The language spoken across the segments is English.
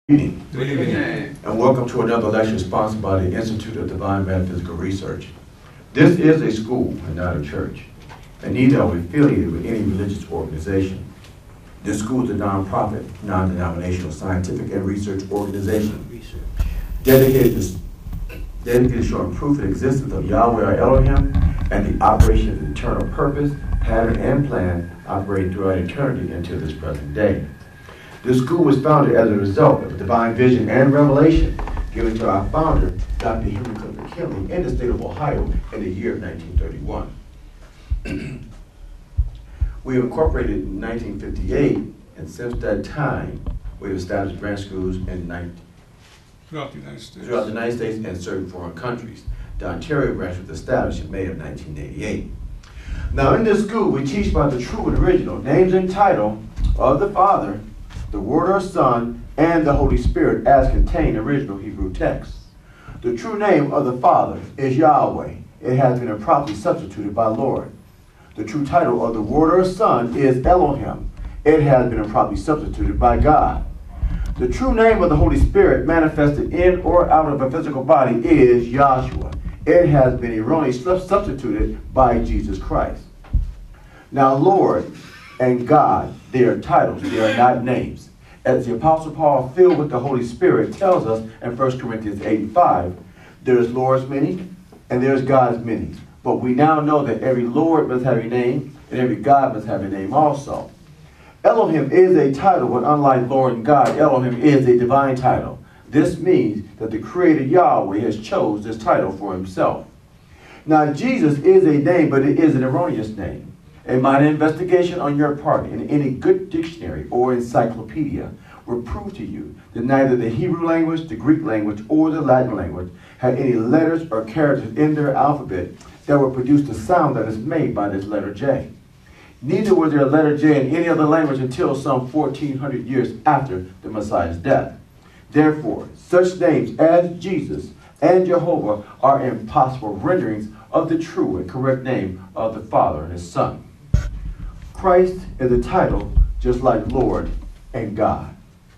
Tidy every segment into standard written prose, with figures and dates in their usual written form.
Evening. Good evening. And welcome to another lecture sponsored by the Institute of Divine Metaphysical Research. This is a school and not a church, and neither are we affiliated with any religious organization. This school is a non-profit, non-denominational scientific and research organization dedicated to showing proof of the existence of Yahweh-Elohim and the operation of the eternal purpose, pattern, and plan operating throughout eternity until this present day. This school was founded as a result of a divine vision and revelation given to our founder, Dr. Henry Clifford McKinley, in the state of Ohio in the year of 1931. We were incorporated in 1958, and since that time, we've established branch schools Throughout the United States. Throughout the United States and certain foreign countries. The Ontario branch was established in May of 1988. Now, in this school, we teach about the true and original names and title of the Father, the Word or Son, and the Holy Spirit as contained in original Hebrew texts. The true name of the Father is Yahweh. It has been improperly substituted by Lord. The true title of the Word or Son is Elohim. It has been improperly substituted by God. The true name of the Holy Spirit manifested in or out of a physical body is Yahshua. It has been erroneously substituted by Jesus Christ. Now, Lord and God, they are titles, they are not names. As the Apostle Paul, filled with the Holy Spirit, tells us in 1 Corinthians 8:5, there is Lord's many and there is God's many. But we now know that every Lord must have a name and every God must have a name also. Elohim is a title, but unlike Lord and God, Elohim is a divine title. This means that the Creator Yahweh has chose this title for himself. Now, Jesus is a name, but it is an erroneous name. A minor investigation on your part in any good dictionary or encyclopedia will prove to you that neither the Hebrew language, the Greek language, or the Latin language had any letters or characters in their alphabet that would produce the sound that is made by this letter J. Neither was there a letter J in any other language until some 1400 years after the Messiah's death. Therefore, such names as Jesus and Jehovah are impossible renderings of the true and correct name of the Father and His Son. Christ is a title just like Lord and God.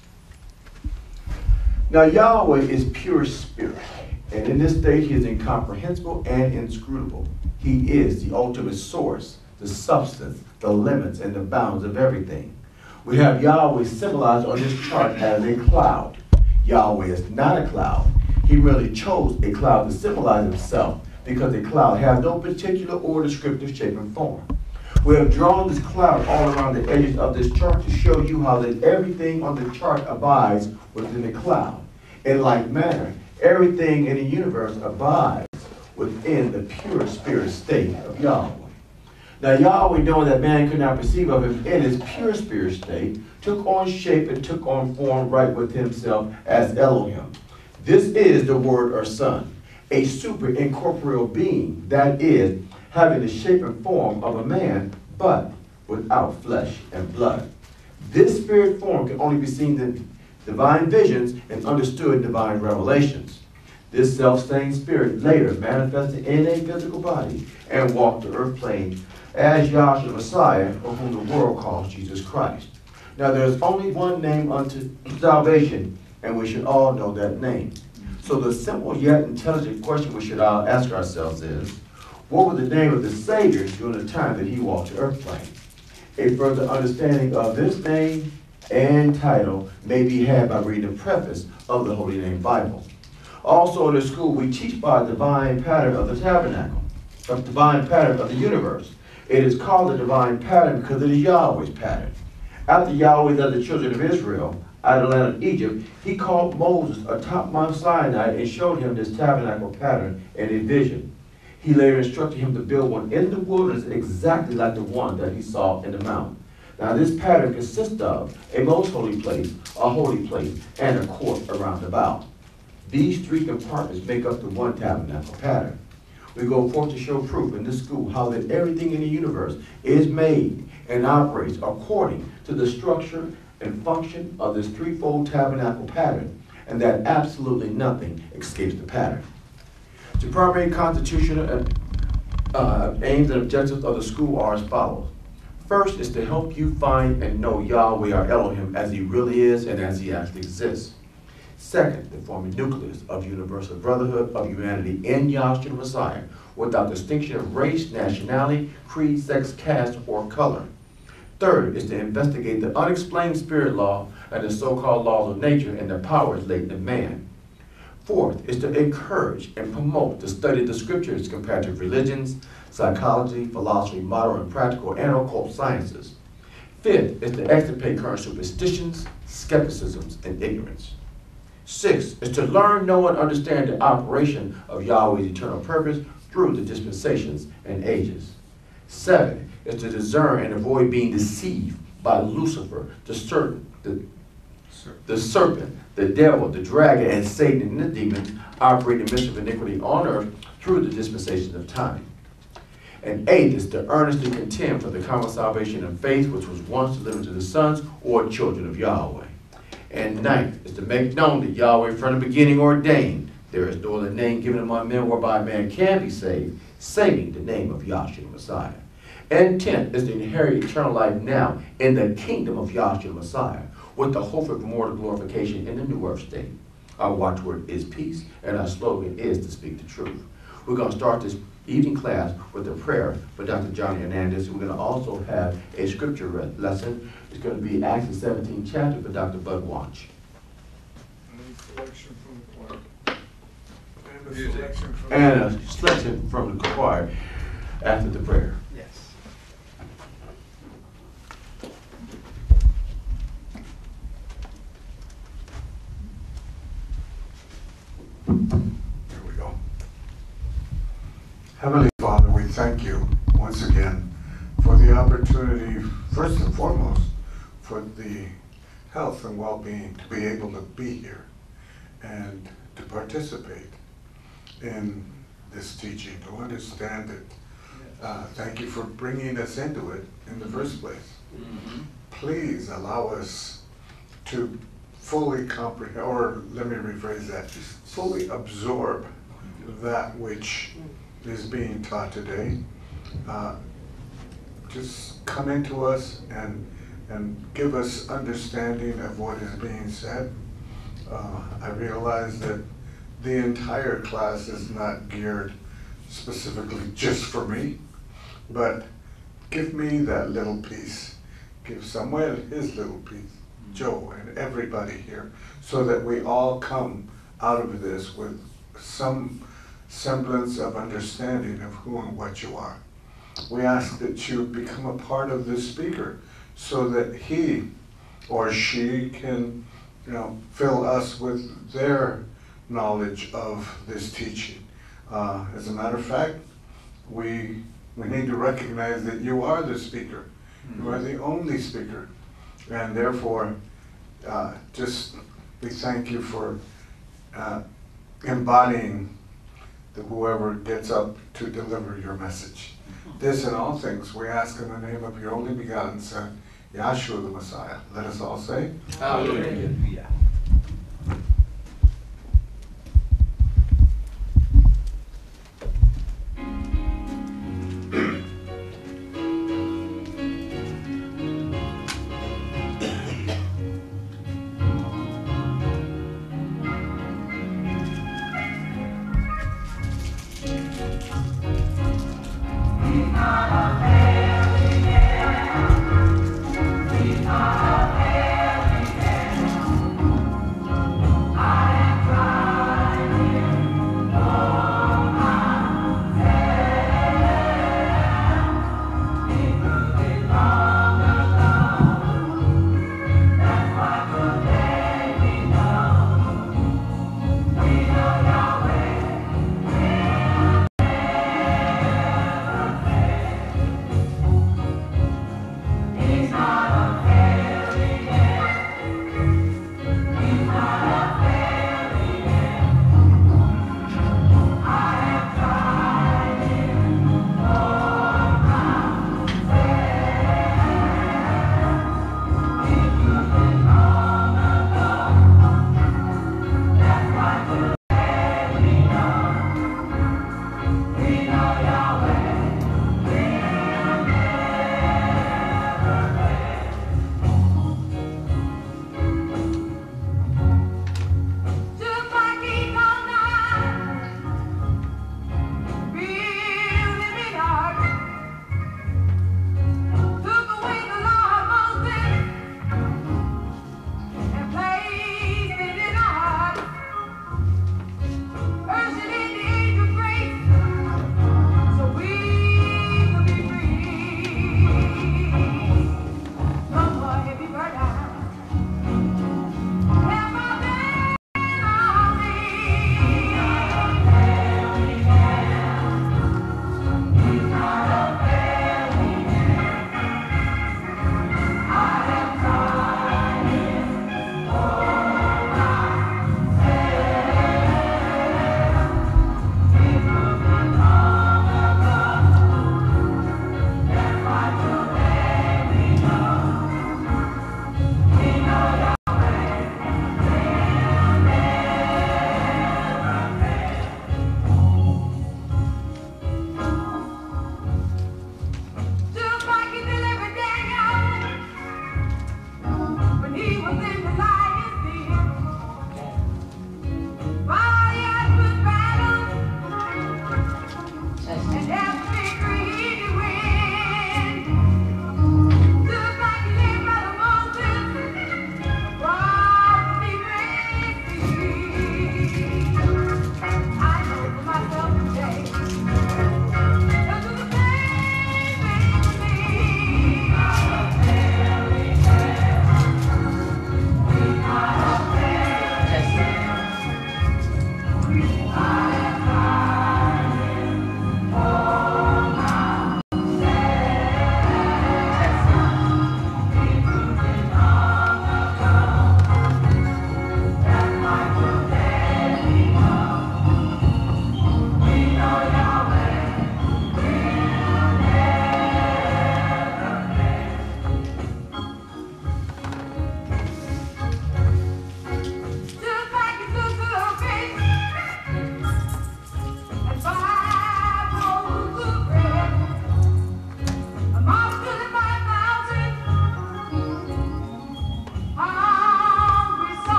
Now, Yahweh is pure spirit, and in this state He is incomprehensible and inscrutable. He is the ultimate source, the substance, the limits, and the bounds of everything. We have Yahweh symbolized on this chart as a cloud. Yahweh is not a cloud. He merely chose a cloud to symbolize himself because a cloud has no particular or descriptive shape and form. We have drawn this cloud all around the edges of this chart to show you how that everything on the chart abides within the cloud. In like manner, everything in the universe abides within the pure spirit state of Yahweh. Now, Yahweh, knowing that man could not perceive of him in his pure spirit state, took on shape and took on form right with himself as Elohim. This is the Word or Son, a super incorporeal being, that is, having the shape and form of a man, but without flesh and blood. This spirit form can only be seen in divine visions and understood in divine revelations. This self-same spirit later manifested in a physical body and walked the earth plane as Yahshua Messiah, for whom the world calls Jesus Christ. Now, there's only one name unto salvation, and we should all know that name. So the simple yet intelligent question we should all ask ourselves is, what was the name of the Savior during the time that he walked the earth plane? A further understanding of this name and title may be had by reading the preface of the Holy Name Bible. Also in the school, we teach by the divine pattern of the tabernacle, the divine pattern of the universe. It is called the divine pattern because it is Yahweh's pattern. After Yahweh led the children of Israel out of the land of Egypt, he called Moses atop Mount Sinai and showed him this tabernacle pattern in a vision. He later instructed him to build one in the wilderness exactly like the one that he saw in the mount. Now, this pattern consists of a most holy place, a holy place, and a court around about. These three compartments make up the one tabernacle pattern. We go forth to show proof in this school how that everything in the universe is made and operates according to the structure and function of this threefold tabernacle pattern, and that absolutely nothing escapes the pattern. The primary constitutional aims and objectives of the school are as follows. First is to help you find and know Yahweh or Elohim as he really is and as he actually exists. Second, they form a nucleus of universal brotherhood of humanity in Yahshua Messiah, without distinction of race, nationality, creed, sex, caste, or color. Third is to investigate the unexplained spirit law and the so-called laws of nature and the powers latent in man. Fourth is to encourage and promote the study of the scriptures, comparative religions, psychology, philosophy, modern and practical, and occult sciences. Fifth is to extirpate current superstitions, skepticisms, and ignorance. Sixth is to learn, know, and understand the operation of Yahweh's eternal purpose through the dispensations and ages. Seven is to discern and avoid being deceived by Lucifer, the serpent, the devil, the dragon, and Satan and the demons operating mischief and iniquity on earth through the dispensations of time. And eighth is to earnestly contend for the common salvation of faith, which was once delivered to the sons or children of Yahweh. And ninth is to make known that Yahweh from the beginning ordained there is no other name given among men whereby man can be saved, saving the name of Yahshua Messiah. And 10th is to inherit eternal life now in the kingdom of Yahshua Messiah, with the hope of immortal glorification in the new earth state. Our watchword is peace, and our slogan is to speak the truth. We're going to start this evening class with a prayer for Dr. Johnny Hernandez. We're going to also have a scripture lesson. It's going to be Acts the 17th chapter for Dr. Bud Watch. And a selection from the choir after the prayer. Yes. Here we go. Heavenly Father, we thank you once again for the opportunity, first and foremost, for the health and well-being to be able to be here and to participate in this teaching, to understand it. Thank you for bringing us into it in the first place. Please allow us to fully comprehend, or let me rephrase that, fully absorb that which is being taught today. Just come into us and give us understanding of what is being said. I realize that the entire class is not geared specifically just for me, but give me that little piece. Give Samuel his little piece, Joe and everybody here, so that we all come out of this with some semblance of understanding of who and what you are. We ask that you become a part of this speaker so that he or she can, fill us with their knowledge of this teaching. As a matter of fact, we need to recognize that you are the speaker. You are the only speaker. And therefore, we thank you for embodying whoever gets up to deliver your message. This and all things we ask in the name of your only begotten Son, Yahshua the Messiah. Let us all say, Hallelujah.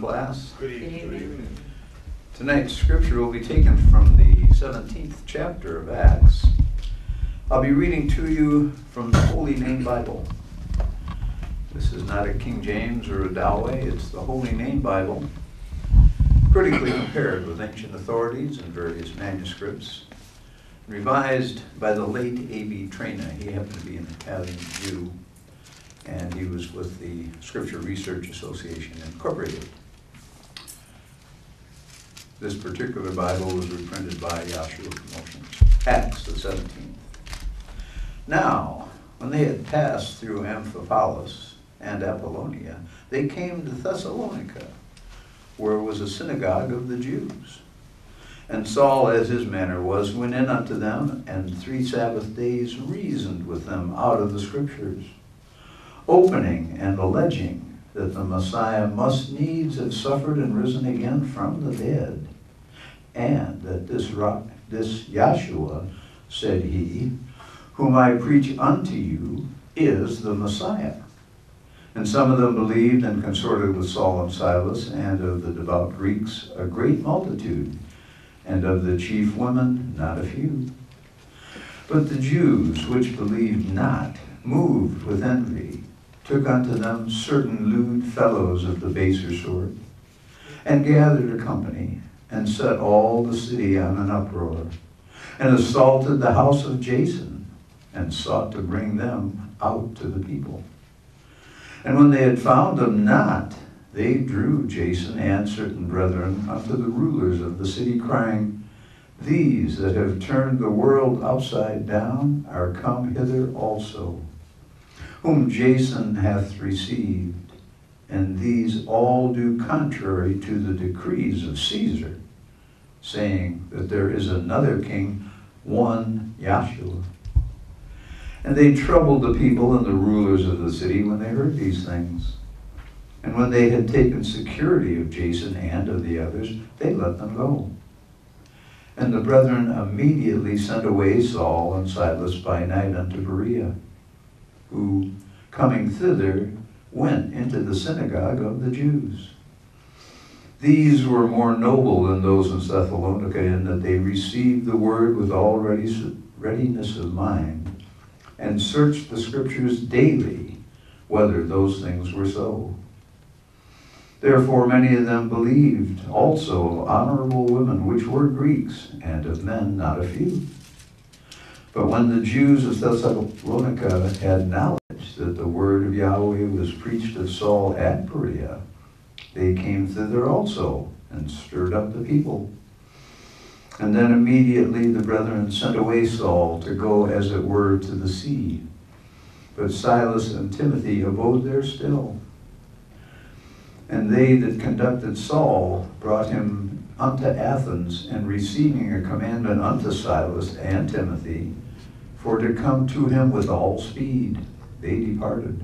class. Good evening. Tonight's scripture will be taken from the 17th chapter of Acts. I'll be reading to you from the Holy Name Bible. This is not a King James or a Yahweh, it's the Holy Name Bible, critically compared with ancient authorities and various manuscripts, revised by the late A.B. Traina. He happened to be an Italian Jew, and he was with the Scripture Research Association Incorporated. This particular Bible was reprinted by Yahshua Promotions, Acts the 17th. Now, when they had passed through Amphipolis and Apollonia, they came to Thessalonica, where was a synagogue of the Jews. And Saul, as his manner was, went in unto them, and 3 Sabbath days reasoned with them out of the Scriptures, opening and alleging that the Messiah must needs have suffered and risen again from the dead, and that this Yahshua, said he, whom I preach unto you, is the Messiah. And some of them believed and consorted with Saul and Silas, and of the devout Greeks a great multitude, and of the chief women not a few. But the Jews which believed not, moved with envy, took unto them certain lewd fellows of the baser sort, and gathered a company, and set all the city on an uproar, and assaulted the house of Jason, and sought to bring them out to the people. And when they had found them not, they drew Jason and certain brethren unto the rulers of the city, crying, These that have turned the world upside down are come hither also, whom Jason hath received, and these all do contrary to the decrees of Caesar, saying that there is another king, one Yahshua. And they troubled the people and the rulers of the city when they heard these things. And when they had taken security of Jason and of the others, they let them go. And the brethren immediately sent away Saul and Silas by night unto Berea, who, coming thither, went into the synagogue of the Jews. These were more noble than those in Thessalonica, in that they received the word with all readiness of mind, and searched the Scriptures daily, whether those things were so. Therefore many of them believed, also honorable women which were Greeks, and of men not a few. But when the Jews of Thessalonica had knowledge that the word of Yahweh was preached of Saul at Berea, they came thither also, and stirred up the people. And then immediately the brethren sent away Saul to go, as it were, to the sea. But Silas and Timothy abode there still. And they that conducted Saul brought him unto Athens, and receiving a commandment unto Silas and Timothy, for to come to him with all speed, they departed.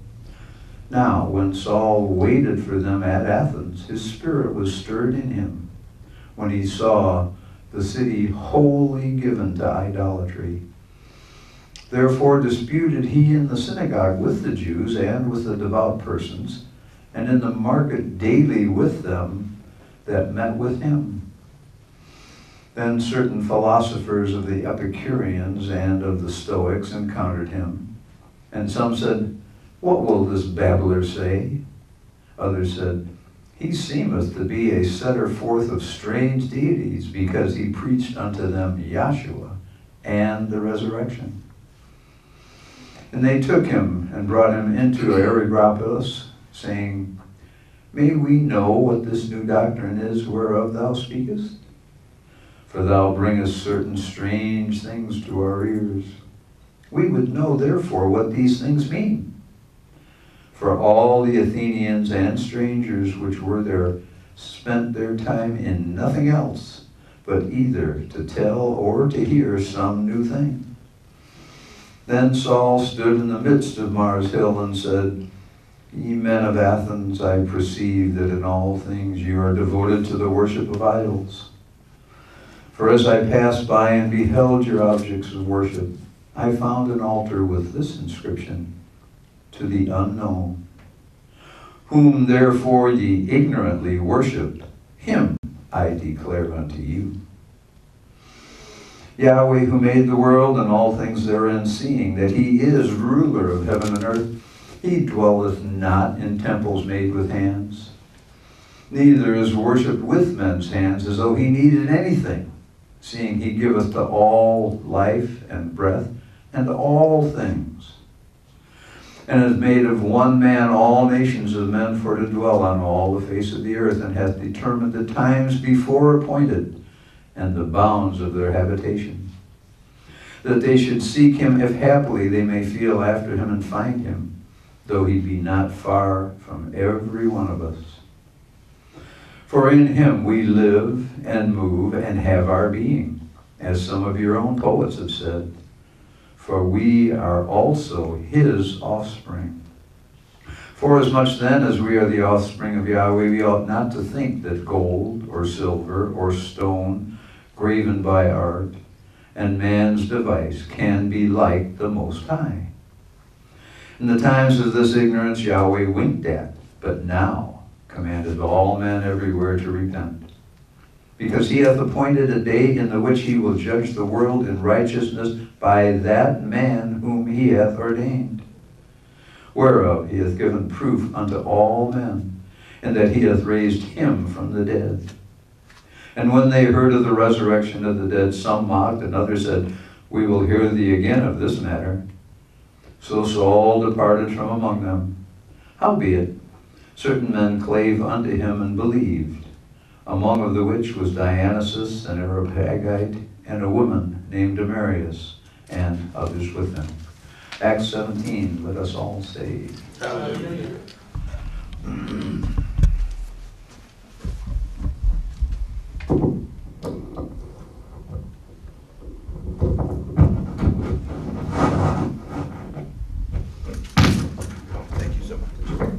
Now when Saul waited for them at Athens, his spirit was stirred in him, when he saw the city wholly given to idolatry. Therefore disputed he in the synagogue with the Jews and with the devout persons, and in the market daily with them that met with him. Then certain philosophers of the Epicureans and of the Stoics encountered him, and some said, What will this babbler say? Others said, He seemeth to be a setter forth of strange deities, because he preached unto them Yahshua and the resurrection. And they took him and brought him into Areopagus, saying, May we know what this new doctrine is whereof thou speakest? For thou bringest certain strange things to our ears. We would know therefore what these things mean. For all the Athenians and strangers which were there spent their time in nothing else, but either to tell or to hear some new thing. Then Saul stood in the midst of Mars Hill and said, Ye men of Athens, I perceive that in all things you are devoted to the worship of idols. For as I passed by and beheld your objects of worship, I found an altar with this inscription, To the unknown, Whom therefore ye ignorantly worship, him I declare unto you. Yahweh, who made the world and all things therein, seeing that he is ruler of heaven and earth, he dwelleth not in temples made with hands, neither is worshipped with men's hands as though he needed anything, seeing he giveth to all life and breath and all things, and hath made of one man all nations of men for to dwell on all the face of the earth, and hath determined the times before appointed, and the bounds of their habitation, that they should seek him, if haply they may feel after him and find him, though he be not far from every one of us. For in him we live and move and have our being, as some of your own poets have said, for we are also his offspring. Forasmuch then as we are the offspring of Yahweh, we ought not to think that gold or silver or stone graven by art and man's device can be like the Most High. In the times of this ignorance Yahweh winked at, but now commandeth all men everywhere to repent. Because he hath appointed a day in the which he will judge the world in righteousness by that man whom he hath ordained. Whereof he hath given proof unto all men, and that he hath raised him from the dead. And when they heard of the resurrection of the dead, some mocked, and others said, We will hear thee again of this matter. So Saul departed from among them. Howbeit, certain men clave unto him and believed, among of the which was Dionysius, an Areopagite, and a woman named Damaris, and others with them. Acts 17, let us all say. Hallelujah. Thank you so much.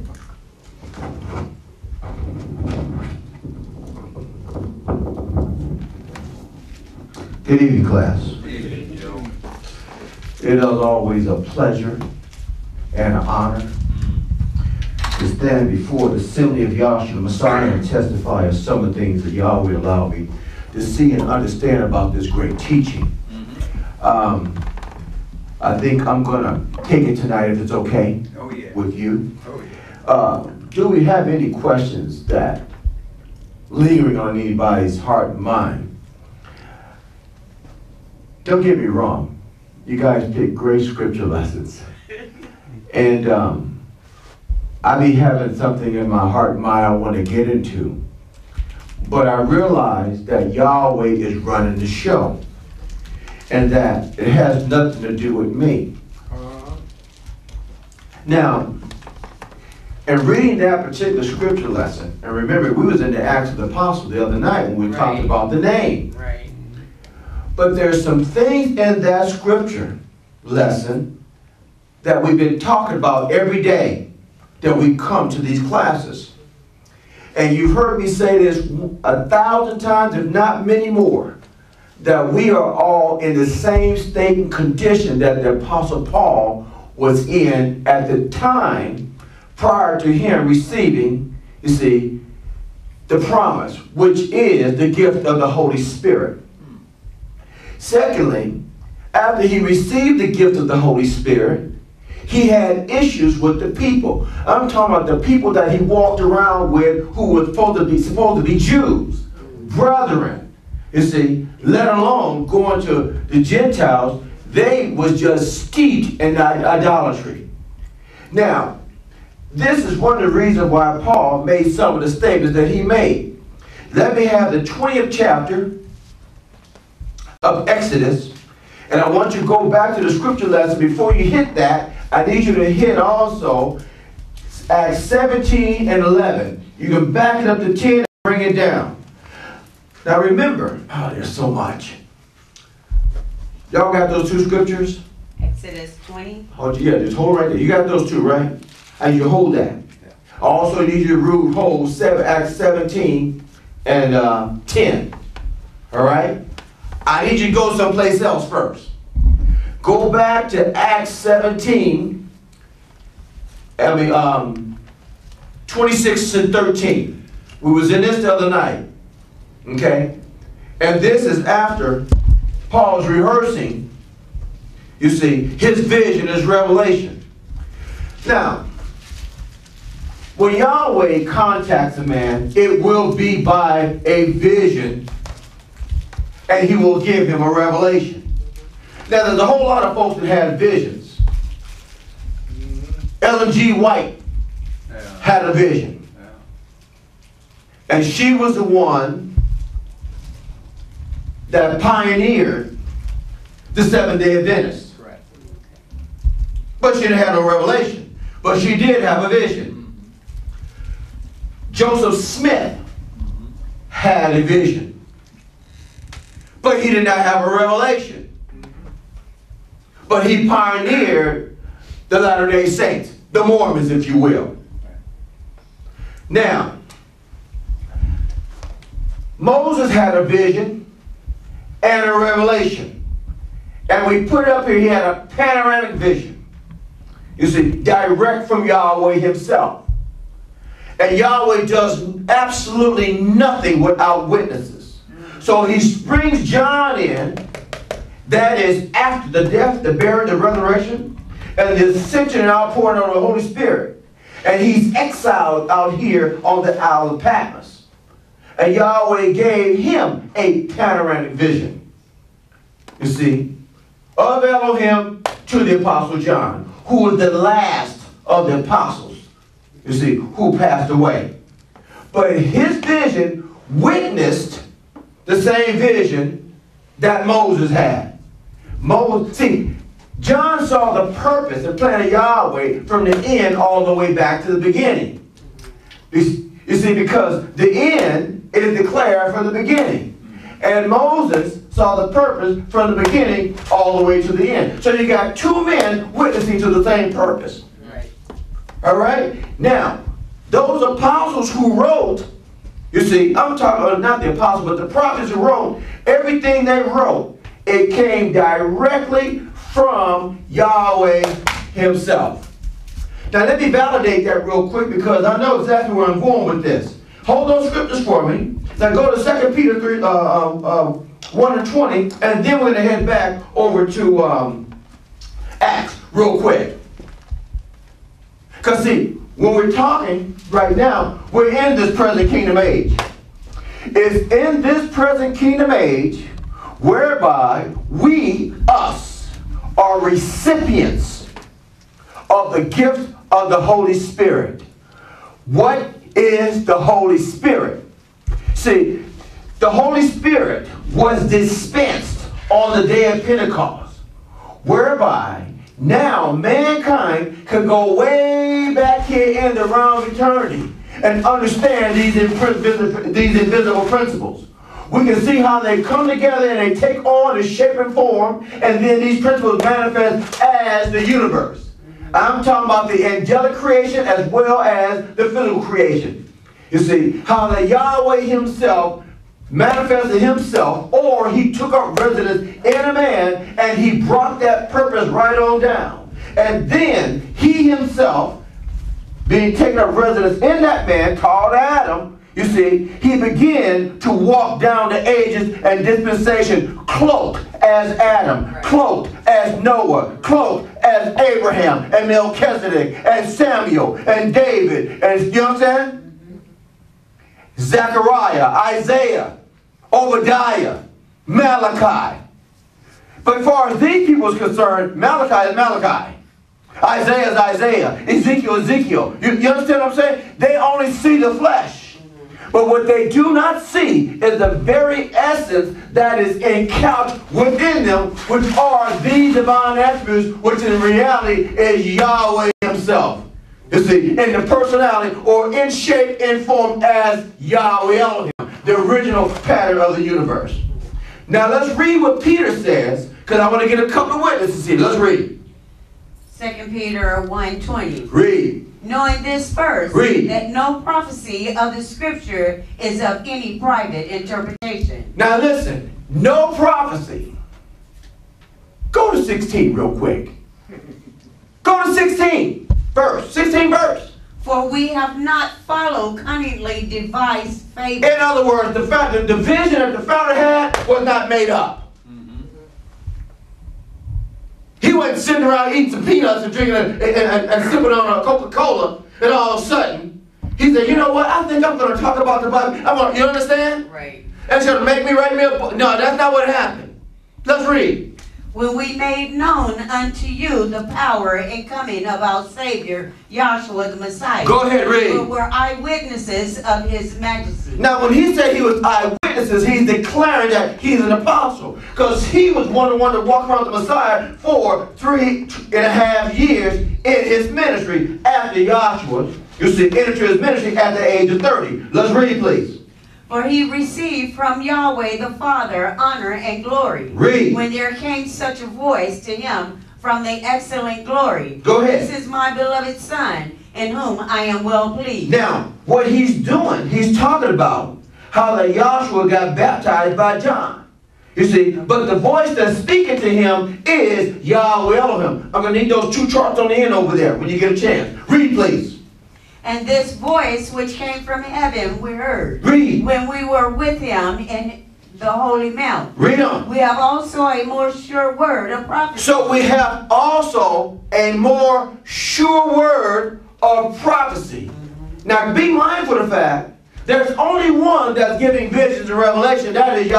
Good evening, class. It is always a pleasure and an honor to stand before the assembly of Yahshua Messiah and testify of some of the things that Yahweh allowed me to see and understand about this great teaching. I think I'm going to take it tonight if it's okay with you. Do we have any questions that lingering on anybody's heart and mind? Don't get me wrong. You guys pick great scripture lessons. And I be having something in my heart and mind I want to get into. But I realize that Yahweh is running the show. And that it has nothing to do with me. Now, in reading that particular scripture lesson, and remember, we was in the Acts of the Apostles the other night when we talked about the name. Right. But there's some things in that scripture lesson that we've been talking about every day that we come to these classes. And you've heard me say this 1,000 times, if not many more, that we are all in the same state and condition that the Apostle Paul was in at the time prior to him receiving, you see, the promise, which is the gift of the Holy Spirit. Secondly, after he received the gift of the Holy Spirit, he had issues with the people. I'm talking about the people that he walked around with who were supposed to be Jews, brethren, you see, let alone going to the Gentiles. They was just steeped in idolatry. Now, this is one of the reasons why Paul made some of the statements that he made. Let me have the 20th chapter of Exodus, and I want you to go back to the scripture lesson. Before you hit that, I need you to hit also Acts 17 and 11. You can back it up to 10 and bring it down. Now remember, there's so much. Y'all got those two scriptures? Exodus 20. Oh, yeah, just hold right there. You got those two, right? And you hold that. I also need you to hold Acts 17 and 10. All right? I need you to go someplace else first. Go back to Acts 17. 26 and 13. We was in this the other night. Okay? And this is after Paul's rehearsing, you see, his vision, his revelation. Now, when Yahweh contacts a man, it will be by a vision, and he will give him a revelation. Now, there's a whole lot of folks that had visions. Ellen G. White had a vision. And she was the one that pioneered the Seventh-day Adventists. But she didn't have no revelation. But she did have a vision. Joseph Smith had a vision. But he did not have a revelation. But he pioneered the Latter-day Saints, the Mormons, if you will. Now, Moses had a vision and a revelation. And we put it up here, he had a panoramic vision. You see, direct from Yahweh himself. And Yahweh does absolutely nothing without witnesses. So he brings John in, that is after the death, the burial, the resurrection, and the ascension and outpouring of the Holy Spirit. And he's exiled out here on the Isle of Patmos. And Yahweh gave him a panoramic vision, you see, of Elohim to the Apostle John, who was the last of the apostles, you see, who passed away. But his vision witnessed the same vision that Moses had. See, John saw the purpose and plan of Yahweh from the end all the way back to the beginning. You see, because the end is declared from the beginning. And Moses saw the purpose from the beginning all the way to the end. So you got two men witnessing to the same purpose. Right. All right? Now, those apostles who wrote, you see, I'm talking about not the apostles, but the prophets who wrote, everything they wrote, it came directly from Yahweh himself. Now let me validate that real quick because I know exactly where I'm going with this. Hold those scriptures for me. Now go to 2 Peter 3, 1 and 20, and then we're going to head back over to Acts real quick. Because see, when we're talking right now, we're in this present kingdom age. It's in this present kingdom age whereby we, us, are recipients of the gift of the Holy Spirit. What is the Holy Spirit? See, the Holy Spirit was dispensed on the day of Pentecost, whereby now mankind can go way back here in the realm of eternity and understand these invisible principles. We can see how they come together and they take on a shape and form, and then these principles manifest as the universe. I'm talking about the angelic creation as well as the physical creation. You see, how the Yahweh himself manifested himself, or he took up residence in a man and he brought that purpose right on down. And then he himself, being taken up residence in that man called Adam, you see, he began to walk down the ages and dispensation cloaked as Adam, cloaked as Noah, cloaked as Abraham and Melchizedek and Samuel and David and, you know what I'm saying? Zechariah, Isaiah, Obadiah, Malachi. But as far as these people is concerned, Malachi is Malachi. Isaiah is Isaiah. Ezekiel is Ezekiel. You understand what I'm saying? They only see the flesh. But what they do not see is the very essence that is encouched within them, which are these divine attributes, which in reality is Yahweh himself. You see, in the personality or in shape and form as Yahweh-Elohim, the original pattern of the universe. Now let's read what Peter says, because I want to get a couple of witnesses here. Let's read. 2 Peter 1:20. Read. Knowing this first, Read. that no prophecy of the scripture is of any private interpretation. Now listen, no prophecy. Go to 16 real quick. Go to 16 verse. 16 verse. For we have not followed cunningly devised fables. In other words, the vision that the founder had was not made up. He wasn't sitting around eating some peanuts and drinking and sipping on a Coca-Cola, and all of a sudden, he said, you know what, I think I'm going to talk about the Bible. You understand? Right. That's going to make me write me a book. No, that's not what happened. Let's read. When we made known unto you the power and coming of our Savior, Yahshua the Messiah. Go ahead, read. Who were eyewitnesses of his majesty. Now, when he said he was eyewitnesses, he's declaring that he's an apostle. Because he was one to walk around the Messiah for 3.5 years in his ministry after Yahshua, you see, entered his ministry at the age of 30. Let's read, please. For he received from Yahweh the Father honor and glory. Read. When there came such a voice to him from the excellent glory. Go ahead. This is my beloved Son, in whom I am well pleased. Now, what he's doing, he's talking about how that Yahshua got baptized by John. You see, but the voice that's speaking to him is Yahweh-Elohim. I'm going to need those 2 charts on the end over there when you get a chance. Read, please. And this voice which came from heaven we heard. Read. When we were with him in the holy mount. Read on. We have also a more sure word of prophecy. So we have also a more sure word of prophecy. Now be mindful of the fact there's only one that's giving visions and revelation. That is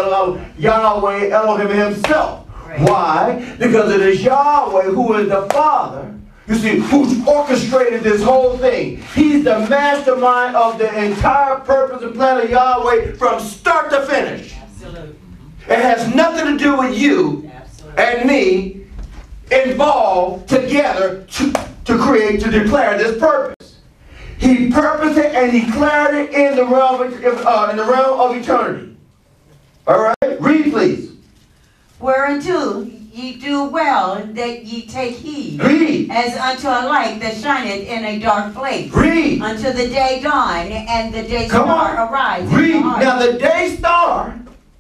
Yahweh Elohim himself. Right. Why? Because it is Yahweh who is the Father. You see, who's orchestrated this whole thing. He's the mastermind of the entire purpose and plan of Yahweh from start to finish. Absolutely. It has nothing to do with you and me involved together to declare this purpose. He purposed it and he declared it in the realm of eternity. All right? Read, please. Whereunto ye do well that ye take heed. Read. As unto a light that shineth in a dark place. Read. Until the day dawn and the day Come star on. arise. Read. Now the day star,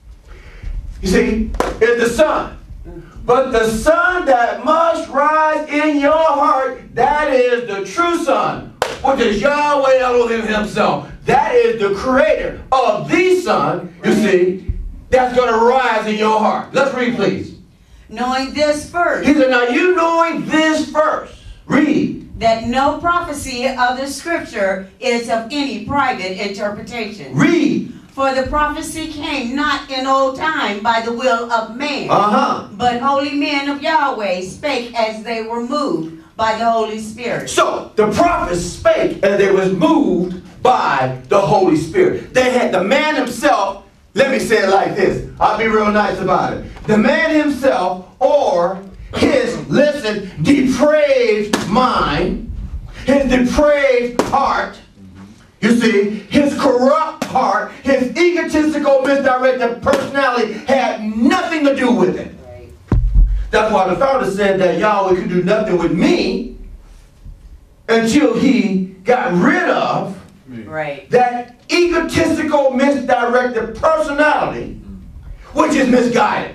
you see, is the sun. But the sun that must rise in your heart, that is the true sun, which is Yahweh Elohim himself. That is the creator of the sun, you see, that's going to rise in your heart. Let's read, please. Knowing this first. He said, now you knowing this first. Read. That no prophecy of the scripture is of any private interpretation. Read. For the prophecy came not in old time by the will of man. But holy men of Yahweh spake as they were moved by the Holy Spirit. So the prophets spake as they was moved by the Holy Spirit. They had the man himself. Let me say it like this. I'll be real nice about it. The man himself, or his, listen, depraved mind, his depraved heart, you see, his corrupt heart, his egotistical, misdirected personality had nothing to do with it. That's why the founder said that Yahweh could do nothing with me until he got rid of that egotistical, misdirected personality, which is misguided,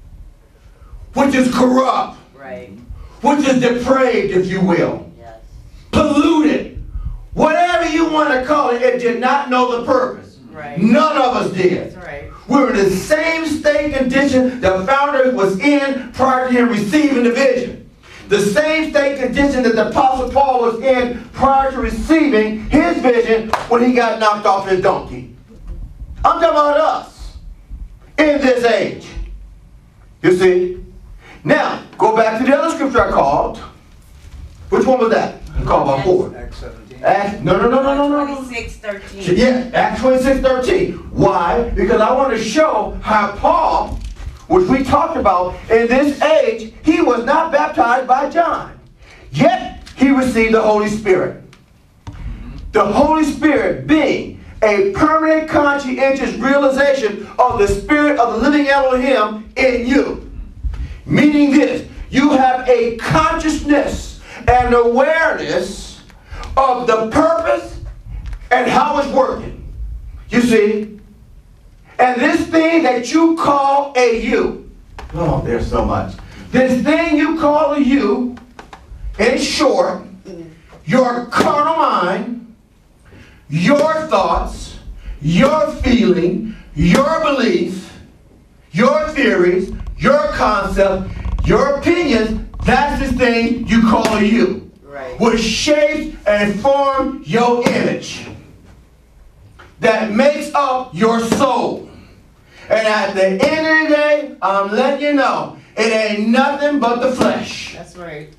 which is corrupt, which is depraved, if you will, polluted. Whatever you want to call it, it did not know the purpose. None of us did. We were in the same state condition the founder was in prior to him receiving the vision. The same state condition that the Apostle Paul was in prior to receiving his vision when he got knocked off his donkey. I'm talking about us in this age. You see? Now, go back to the other scripture I called. Which one was that? I called about 4. Acts 17. No. 26:13. Yeah, Acts 26:13. Why? Because I want to show how Paul, which we talked about in this age, he was not baptized by John. Yet, he received the Holy Spirit. The Holy Spirit being a permanent conscientious realization of the Spirit of the living Elohim in you. Meaning this, you have a consciousness and awareness of the purpose and how it's working. You see? And this thing that you call a you. Oh, there's so much. This thing you call a you, in short, your carnal mind, your thoughts, your feeling, your belief, your theories, your concept, your opinions, that's the thing you call a you. Right. Which shapes and forms your image. That makes up your soul. And at the end of the day, I'm letting you know, it ain't nothing but the flesh. That's right.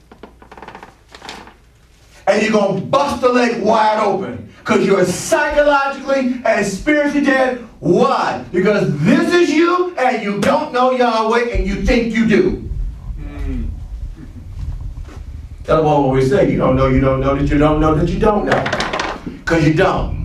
And you're going to bust the leg wide open. Because you're psychologically and spiritually dead. Why? Because this is you and you don't know Yahweh and you think you do. That's what we say. You don't know that you don't know that you don't know. Because you don't.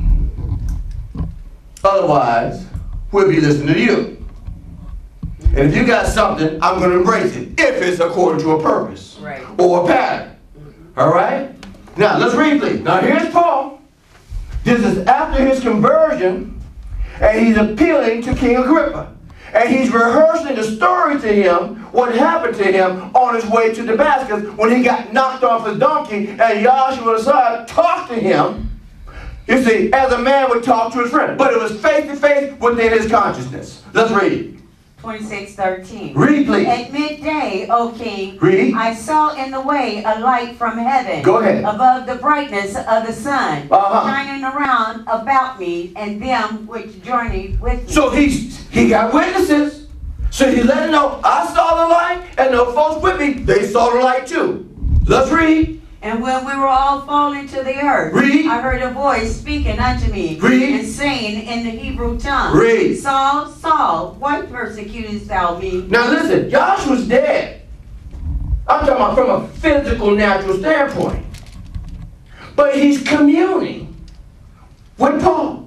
Otherwise, we'll be listening to you. And if you got something, I'm going to embrace it. If it's according to a purpose. Right. Or a pattern. All right? Now, let's read, please. Now, here's Paul. This is after his conversion, and he's appealing to King Agrippa. And he's rehearsing the story to him, what happened to him on his way to Damascus when he got knocked off his donkey, and Yahshua Messiah talked to him, you see, as a man would talk to his friend. But it was face to face within his consciousness. Let's read. 26:13. Read, please. At midday, O king, Read. I saw in the way a light from heaven. Go ahead. Above the brightness of the sun, Uh-huh. shining around about me and them which journeyed with me. So he got witnesses. So he let him know, I saw the light, and the folks with me, they saw the light too. Let's read. And when we were all fallen to the earth, Read. I heard a voice speaking unto me, Read. and saying in the Hebrew tongue, Read. Saul, Saul, why persecutest thou me? Now listen, Joshua's dead. I'm talking about from a physical, natural standpoint. But he's communing with Paul.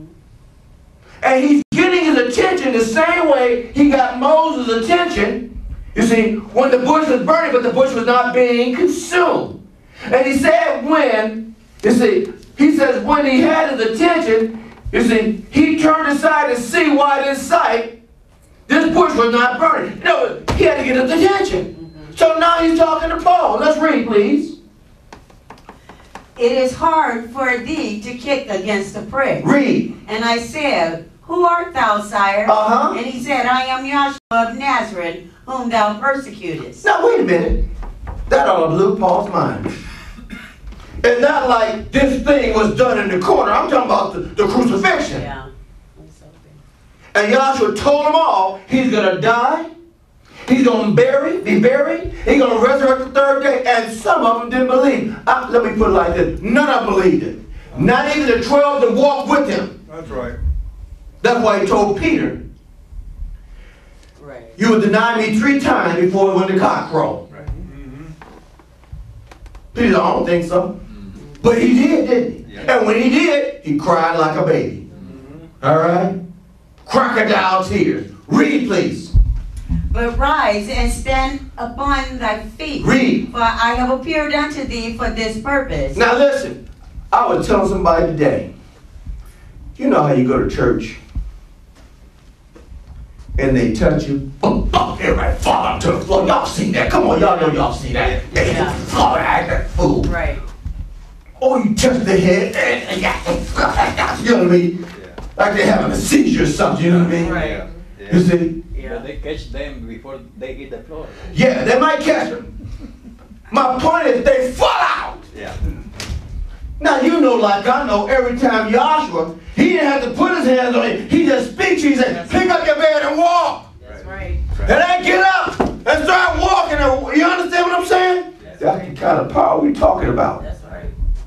And he's getting his attention the same way he got Moses' attention. You see, when the bush was burning, but the bush was not being consumed. And he said when, you see, he says when he had his attention, you see, he turned aside to see why this sight, this bush was not burning. No, he had to get his attention. So now he's talking to Paul. Let's read, please. It is hard for thee to kick against the prick. Read. And I said, Who art thou, sire? Uh-huh. And he said, I am Yahshua of Nazareth, whom thou persecutest. Now wait a minute. That ought to blew Paul's mind. It's not like this thing was done in the corner. I'm talking about the crucifixion. Yeah. And Yahshua told them all, he's going to die, he's going to be buried, he's going to resurrect the third day, and some of them didn't believe. Let me put it like this. None of them believed it. Not even the 12 that walked with him. That's right. That's why he told Peter, Right. you will deny me 3 times before when the cock crowed. Right. Peter, I don't think so. But he did, didn't he? Yeah. And when he did, he cried like a baby. All right? Crocodile tears. Read, please. But rise and stand upon thy feet. Read. For I have appeared unto thee for this purpose. Now listen, I was telling somebody today, you know how you go to church and they touch you, everybody fall out to the floor. Y'all seen that? Come on, y'all know y'all seen that. Yeah. Fall act that fool. Right. Or you touch the head and you know what I mean? Yeah. Like they're having a seizure or something, you know what I mean? Right. Yeah. You see? Yeah. But they catch them before they hit the floor. Yeah, they might catch them. My point is they fall out. Yeah. Now you know, like I know, every time Yahshua, he didn't have to put his hands on it. He just speaks. He said, pick up your bed and walk. That's right. And then get up and start walking. You understand what I'm saying? That's the kind of power we're talking about. That's right.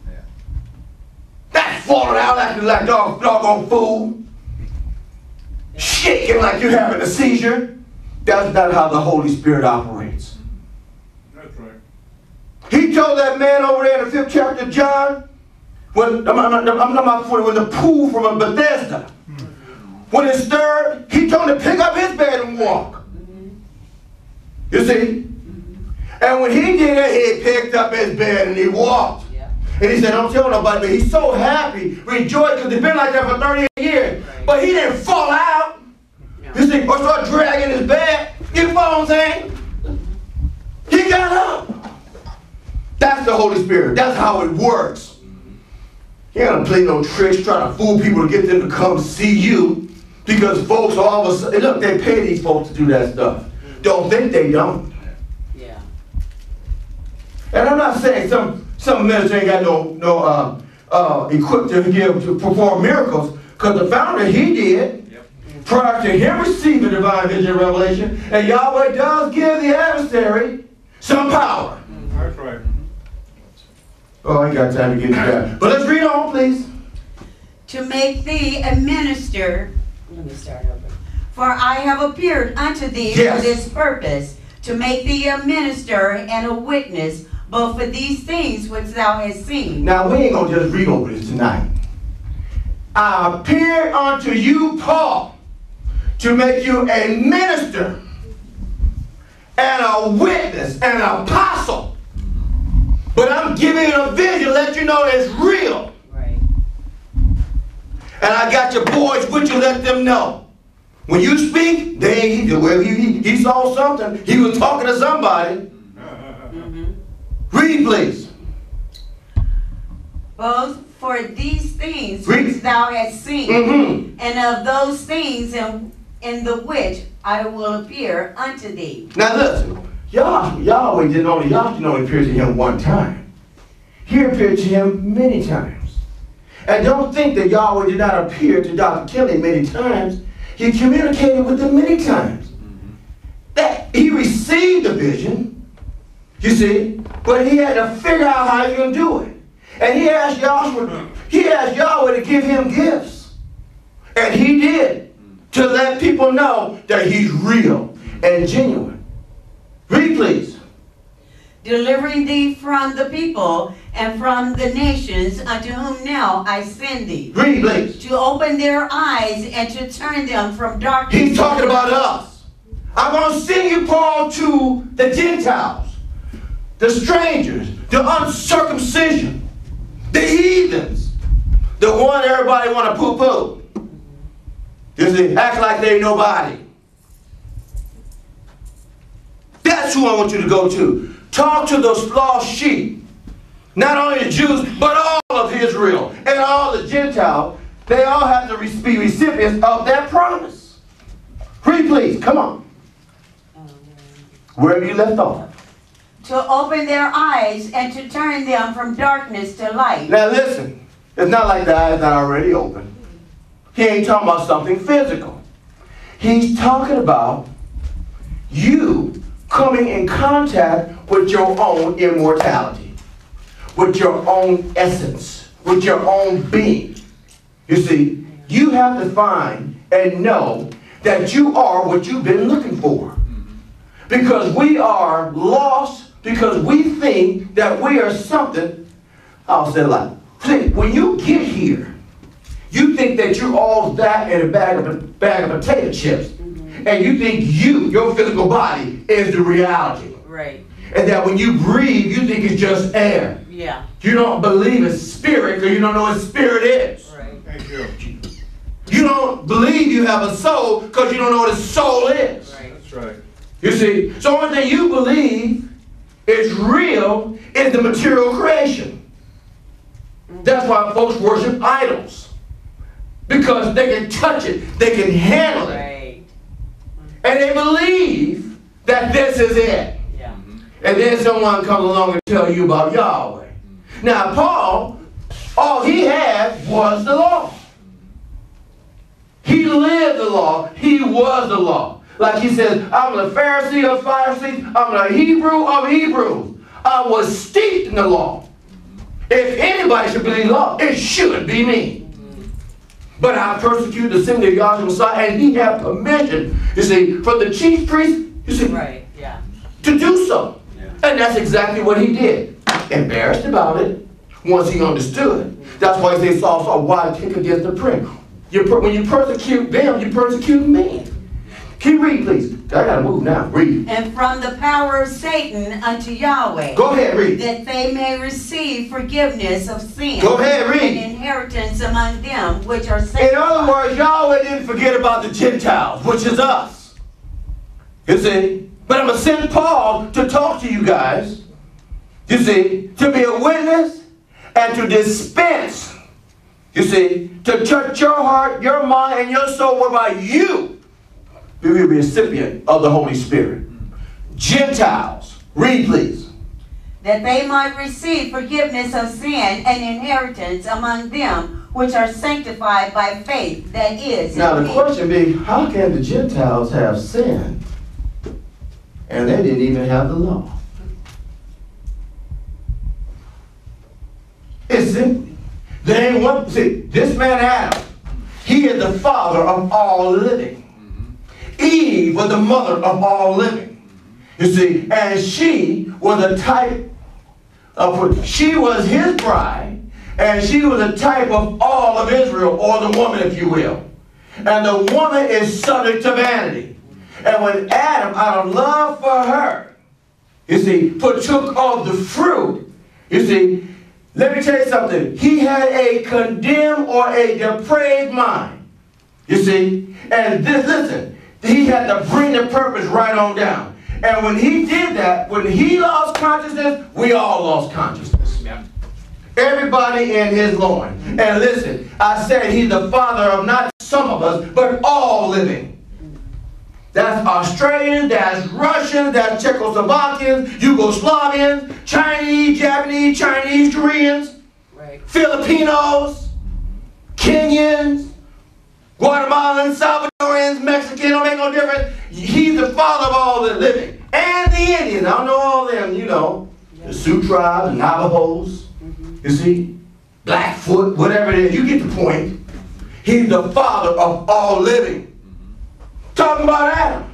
That's falling out acting like doggone fool. Shaking like you're having a seizure. That's not how the Holy Spirit operates. That's right. He told that man over there in the 5th chapter of John, when the pool from Bethesda, when it stirred, he told him to pick up his bed and walk. You see? And when he did that, he picked up his bed and he walked. And he said, don't tell nobody, but he's so happy, rejoiced, because he's been like that for 38 years. But he didn't fall out. You see, or start dragging his bed. You follow what I'm saying? He got up. That's the Holy Spirit. That's how it works. You ain't gonna play no tricks trying to fool people to get them to come see you. Because folks all of a sudden, look, they pay these folks to do that stuff. Don't think they don't. Yeah. And I'm not saying some ministers ain't got no equipped to perform miracles, because the founder, he did. Yep. Prior to him receiving divine vision and revelation, and Yahweh does give the adversary some power. That's right. Oh, I ain't got time to get to that. But let's read on, please. To make thee a minister. Let me start over. For I have appeared unto thee Yes. for this purpose, to make thee a minister and a witness, both for these things which thou hast seen. Now, we ain't going to just read over this tonight. I appeared unto you, Paul, to make you a minister and a witness and an apostle. But I'm giving you a vision to let you know it's real. Right. And I got your boys with you, let them know. When you speak, he saw something. He was talking to somebody. Read, please. Both for these things Read. which thou hast seen, and of those things in the which I will appear unto thee. Now listen, Yahweh didn't only appear to him one time. He appeared to him many times. And don't think that Yahweh did not appear to Dr. Kelly many times. He communicated with him many times. That he received the vision, you see, but he had to figure out how he going to do it. And he asked Yahweh to give him gifts. And he did, to let people know that he's real and genuine. Read, please. Delivering thee from the people and from the nations unto whom now I send thee. Read, please. To open their eyes and to turn them from darkness. He's talking about us. I'm going to send you, Paul, to the Gentiles, the strangers, the uncircumcision, the heathens, the one everybody want to poo-poo. You see, act like they ain't nobody. That's who I want you to go to. Talk to those lost sheep. Not only the Jews, but all of Israel and all the Gentiles. They all have to be recipients of that promise. Read, please. Come on. Where have you left off? To open their eyes and to turn them from darkness to light. Now listen. It's not like the eyes not already open. He ain't talking about something physical. He's talking about you coming in contact with your own immortality, with your own essence, with your own being. You see, you have to find and know that you are what you've been looking for. Because we are lost, because we think that we are something. I'll say it like, when you get here, you think that you're all that in a bag of potato chips. And you think your physical body is the reality. Right. And that when you breathe, you think it's just air. Yeah. You don't believe it's spirit because you don't know what spirit is. Right. Thank you. You don't believe you have a soul because you don't know what a soul is. Right. That's right. You see, so the only thing you believe is real is the material creation. That's why folks worship idols. Because they can touch it, they can handle it. Right. And they believe that this is it. Yeah. And then someone comes along and tells you about Yahweh. Now, Paul, all he had was the law. He lived the law. He was the law. Like he says, I'm a Pharisee of Pharisees. I'm a Hebrew of Hebrews. I was steeped in the law. If anybody should believe the law, it should be me. But I persecuted the assembly of Yahweh Messiah, and he had permission, you see, from the chief priest, you see, Right. Yeah. to do so. Yeah. And that's exactly what he did. Embarrassed about it once he understood. That's why he said, Saul, why kick against the prick? When you persecute them, you persecute me. Keep reading, please. I gotta move now. Read. And from the power of Satan unto Yahweh. Go ahead, read. That they may receive forgiveness of sin. Go ahead, read. And inheritance among them which are sanctified. In other words, Yahweh didn't forget about the Gentiles, which is us. You see? But I'm going to send Paul to talk to you guys. You see, to be a witness and to dispense, you see, to touch your heart, your mind, and your soul, whereby you be the recipient of the Holy Spirit. Gentiles, read please. That they might receive forgiveness of sin and inheritance among them which are sanctified by faith that is. Now the question be, how can the Gentiles have sin and they didn't even have the law? It's simply, they ain't one. See, this man Adam, he is the father of all living. Eve was the mother of all living. You see, and she was a type of, she was his bride, and she was a type of all of Israel, or the woman, if you will. And the woman is subject to vanity. And when Adam, out of love for her, you see, partook of the fruit, you see, let me tell you something. He had a condemned or a depraved mind. You see? And this, listen, he had to bring the purpose right on down. And when he did that, when he lost consciousness, we all lost consciousness. Yep. Everybody in his loin. And listen, I said he's the father of not some of us, but all living. That's Australians, that's Russians, that's Czechoslovakians, Yugoslavians, Chinese, Japanese, Chinese, Koreans, right. Filipinos, Kenyans, Guatemalans, Salvadorians, Mexicans, don't make no difference. He's the father of all the living. And the Indians, I don't know all them, you know, the Sioux tribes, the Navajos, you see, Blackfoot, whatever it is, you get the point. He's the father of all living. Talking about Adam.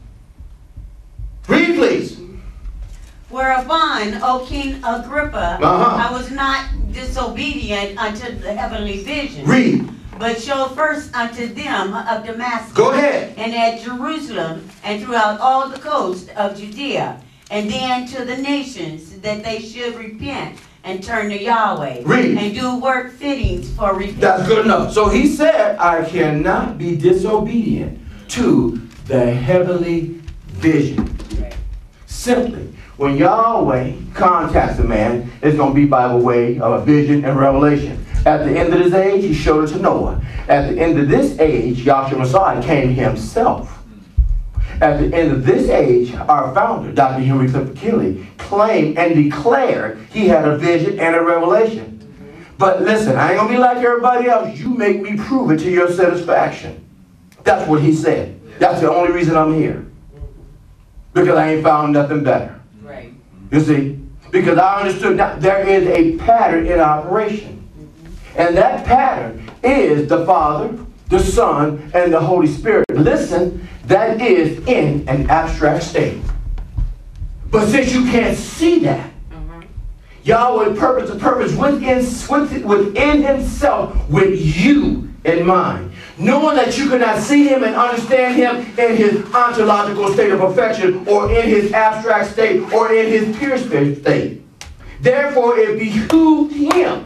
Read, please. Whereupon, O King Agrippa, I was not disobedient unto the heavenly vision. Read. But showed first unto them of Damascus. Go ahead. And at Jerusalem, and throughout all the coast of Judea, and then to the nations, that they should repent and turn to Yahweh. Read. And do work fittings for repentance. That's good enough. So he said, I cannot be disobedient to the heavenly vision. Right. Simply, when Yahweh contacts a man, it's going to be by the way of a vision and revelation. At the end of this age, he showed it to Noah. At the end of this age, Yahshua Messiah came himself. At the end of this age, our founder, Dr. Henry Clifford Kelly, claimed and declared he had a vision and a revelation. But listen, I ain't going to be like everybody else. You make me prove it to your satisfaction. That's what he said. That's the only reason I'm here. Because I ain't found nothing better. Right. You see? Because I understood now there is a pattern in operation. And that pattern is the Father, the Son, and the Holy Spirit. Listen, that is in an abstract state. But since you can't see that, Yahweh purpose within himself with you in mind. Knowing that you cannot see him and understand him in his ontological state of perfection, or in his abstract state, or in his pure state. Therefore, it behooved him,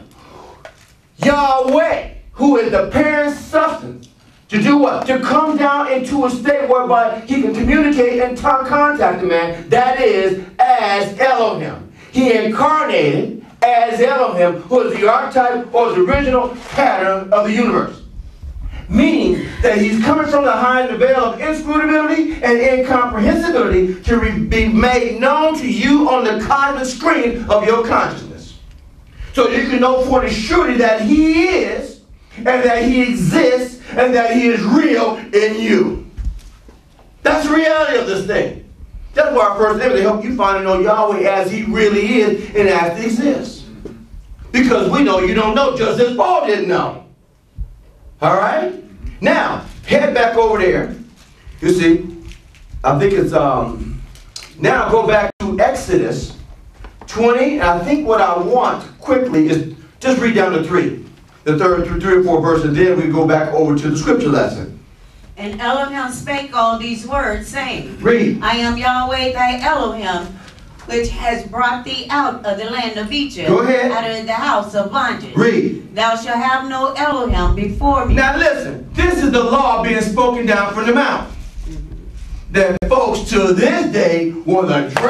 Yahweh, who is the parent substance, to do what? To come down into a state whereby he can communicate and contact the man, that is, as Elohim. He incarnated as Elohim, who is the archetype or the original pattern of the universe. Meaning that he's coming from behind the veil of inscrutability and incomprehensibility to be made known to you on the cosmic screen of your consciousness. So you can know for the surety that he is, and that he exists, and that he is real in you. That's the reality of this thing. That's why our first aim is to help you find and know Yahweh as he really is and as he exists. Because we know you don't know, just as Paul didn't know. All right? Now, head back over there. You see, I think it's, now go back to Exodus 20. And I think what I want quickly is just read down to 3. The third, 3 or 4 verses. Then we go back over to the scripture lesson. And Elohim spake all these words, saying, Read. I am Yahweh thy Elohim, which has brought thee out of the land of Egypt, Go ahead. out of the house of bondage. Read. Thou shalt have no Elohim before me. Now listen, this is the law being spoken down from the mount. That folks to this day want to drag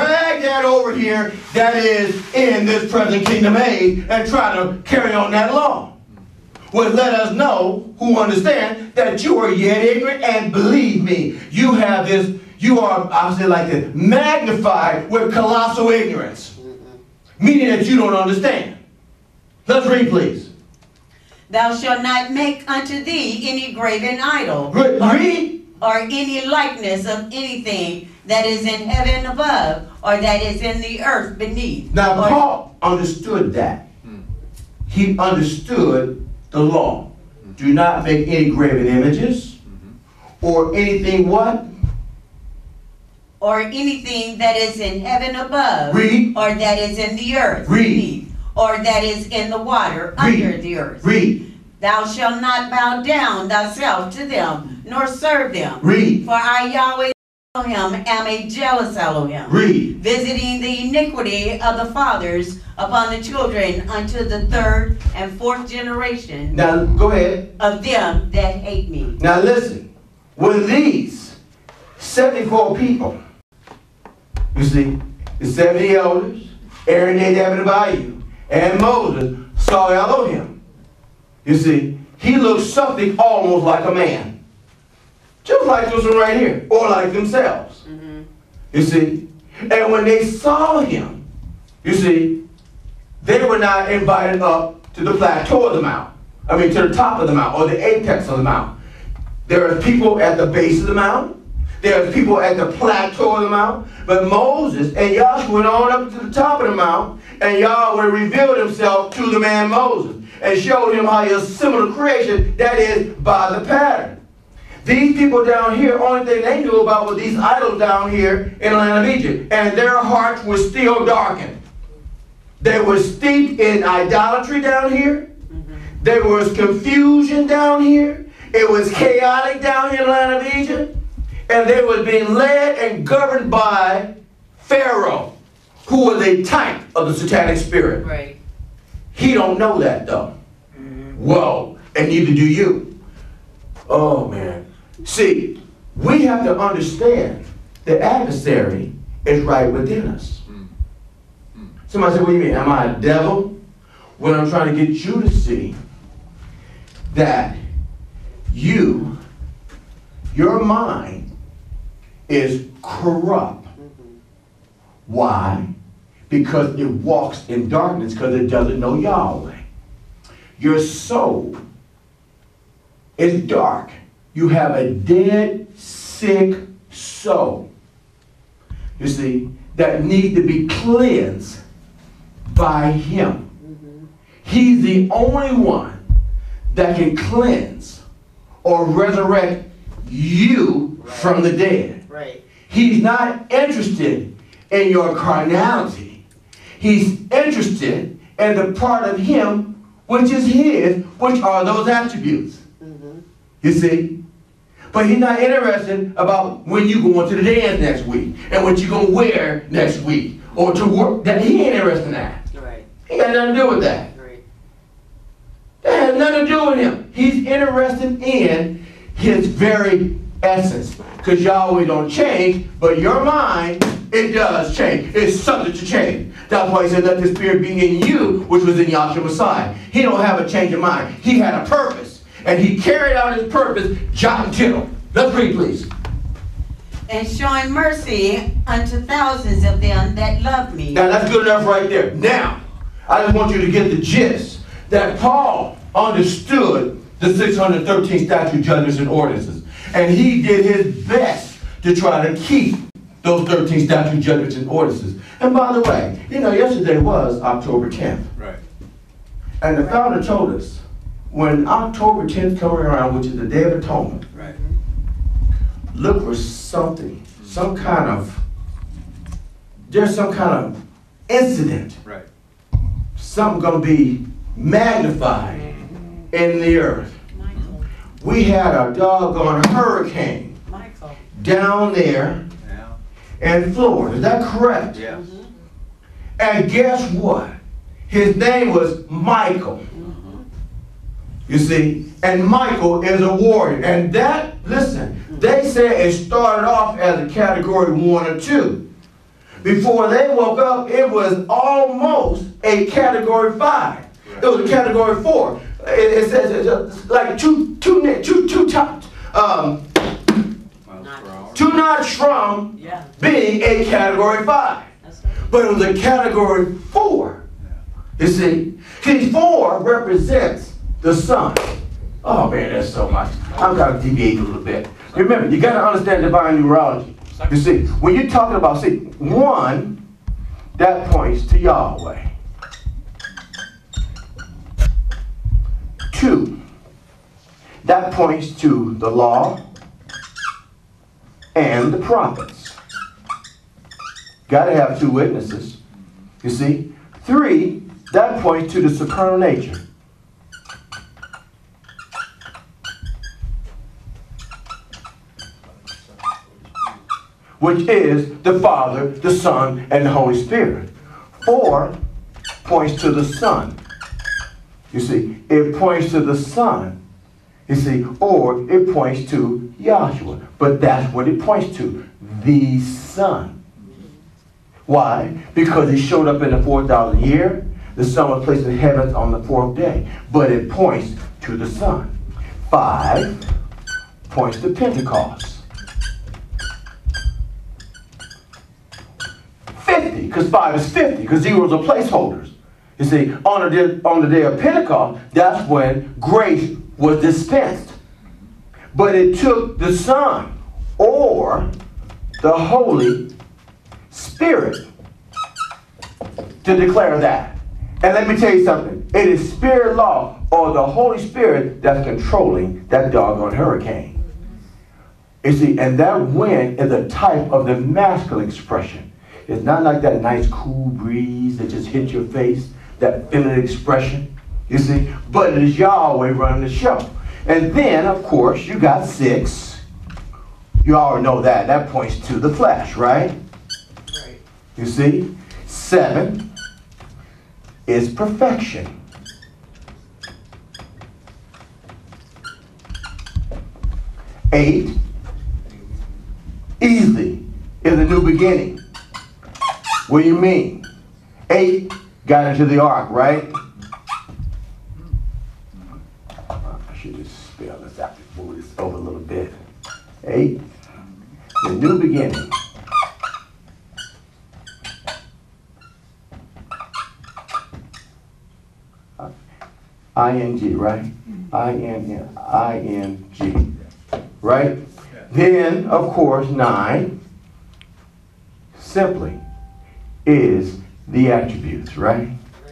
that over here that is in this present kingdom age and try to carry on that law. Well, let us know who understand that you are yet ignorant, and believe me, you have this, you are, I'll say like this, magnified with colossal ignorance. Meaning that you don't understand. Let's read, please. Thou shalt not make unto thee any graven idol. Read. Or any likeness of anything that is in heaven above, or that is in the earth beneath. Now, Paul understood that. He understood the law. Do not make any graven images or anything what? Or anything that is in heaven above. Read. Or that is in the earth Read. beneath. Or that is in the water under the earth. Read. Thou shalt not bow down thyself to them, nor serve them. Read. For I, Yahweh-Elohim, am a jealous Elohim. Read. Visiting the iniquity of the fathers upon the children unto the third and fourth generation. Now, go ahead. Of them that hate me. Now, listen. When these 74 people, you see, the 70 elders, Aaron, Nadab, and Abihu, and Moses saw Elohim. You see, he looked something almost like a man. Just like this one right here, or like themselves. You see, and when they saw him, you see, they were not invited up to the plateau of the mount. I mean, to the top of the mount, or the apex of the mount. There are people at the base of the mount. There are people at the plateau of the mount. But Moses and Yahshua went on up to the top of the mount, and Yahweh revealed himself to the man Moses and showed him how he assembled creation, that is, by the pattern. These people down here, only thing they knew about was these idols down here in the land of Egypt. And their hearts were still darkened. They were steeped in idolatry down here. There was confusion down here. It was chaotic down here in the land of Egypt. And they were being led and governed by Pharaoh, who was a type of the satanic spirit. Right. He don't know that though. Well, and neither do you. Oh man. See, we have to understand the adversary is right within us. Somebody said, what do you mean? Am I a devil? Well, I'm trying to get you to see that your mind is corrupt. Why? Because it walks in darkness, because it doesn't know Yahweh. Your soul is dark. You have a dead, sick soul. You see, that needs to be cleansed by him. He's the only one that can cleanse or resurrect you from the dead. Right. He's not interested in your carnality. He's interested in the part of him which is his, which are those attributes. You see? But he's not interested about when you go into the dance next week and what you're going to wear next week or to work. That he ain't interested in that. Right. He got nothing to do with that. Right. That has nothing to do with him. He's interested in his very essence. Because Yahweh don't change, but your mind, it does change. It's subject to change. That's why he said, let the spirit be in you, which was in Yahshua Messiah. He don't have a change of mind. He had a purpose. And he carried out his purpose, jot and tittle. Let's read, please. And showing mercy unto thousands of them that love me. Now, that's good enough right there. Now, I just want you to get the gist that Paul understood the 613 statute, judgments, and ordinances. And he did his best to try to keep those 13 statute, judgments, and ordinances. And by the way, you know, yesterday was October 10th. Right. And the founder told us, when October 10th comes around, which is the Day of Atonement, Right. look for something, there's some kind of incident. Right. Something going to be magnified in the earth. Michael. We had a doggone hurricane Michael. down there Yeah. in Florida. Is that correct? Yes. And guess what? His name was Michael. You see? And Michael is a warrior. And that, listen, they say it started off as a category 1 or 2. before they woke up, it was almost a category 5. It was a category 4. It says it's like two knots from being a category 5. But it was a category 4. You see? See, 4 represents the sun. Oh man, that's so much. I'm going to deviate a little bit. Remember, you got to understand divine numerology. You see, when you're talking about, 1, that points to Yahweh. 2, that points to the law and the prophets. Got to have 2 witnesses. You see? 3, that points to the supernal nature. Which is the Father, the Son, and the Holy Spirit. 4 points to the Son. You see, it points to the Son. You see, or it points to Yahshua. But that's what it points to. The Son. Why? Because he showed up in the 4,000 year. The Son was placed in heaven on the 4th day. But it points to the Son. 5 points to Pentecost. 50, because 5 is 50, because zeros are placeholders. You see, on the day of Pentecost, that's when grace was dispensed. But it took the Son or the Holy Spirit to declare that. And let me tell you something. It is spirit law or the Holy Spirit that's controlling that doggone hurricane. You see, and that wind is a type of the masculine expression. It's not like that nice cool breeze that just hits your face, that feminine expression, you see. But it is Yahweh running the show. And then, of course, you got 6. You already know that. That points to the flesh, right? Right. You see? 7 is perfection. 8, easily, is a new beginning. What do you mean? 8 got into the ark, right? I should just spell this out, move this over a little bit. 8, the new beginning. I-N-G, right? I-N-G, right? Then, of course, 9, simply, is the attributes, right?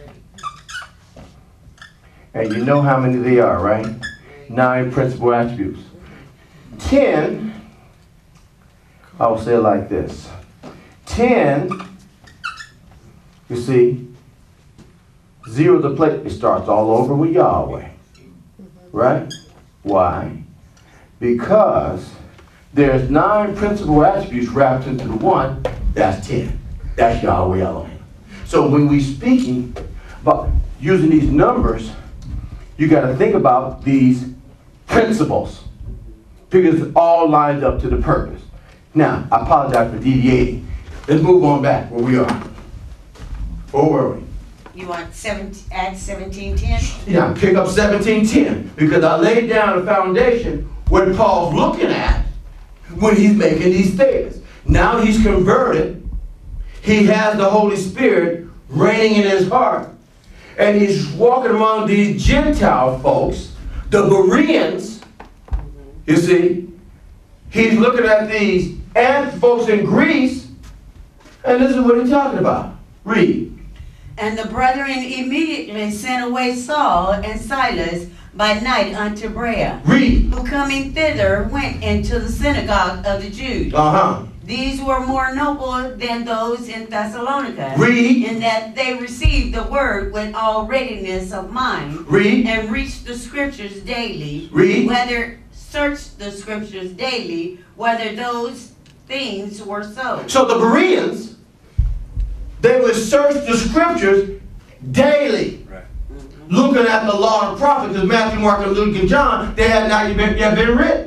And you know how many they are, right? 9 principal attributes. 10, I'll say it like this. 10, you see, 0 to plate, it starts all over with Yahweh. Right? Why? Because there's 9 principal attributes wrapped into the 1, that's 10. That's Yahweh-Elohim. So when we're speaking about using these numbers, you got to think about these principles because it all lines up to the purpose. Now, I apologize for deviating. Let's move on back where we are. Where were we? You want Acts 17:10? Yeah, pick up 17:10 because I laid down the foundation what Paul's looking at when he's making these statements. Now he's converted. He has the Holy Spirit reigning in his heart. And he's walking among these Gentile folks, the Bereans, you see. He's looking at these folks in Greece, and this is what he's talking about. Read. And the brethren immediately sent away Saul and Silas by night unto Berea. Read. Who coming thither went into the synagogue of the Jews. These were more noble than those in Thessalonica. Read. In that they received the word with all readiness of mind. Read. And reached the scriptures daily. Read. Searched the scriptures daily, whether those things were so. So the Bereans, they would search the scriptures daily. Right. Looking at the law and prophets, because Matthew, Mark, and Luke, and John, they had not yet been written.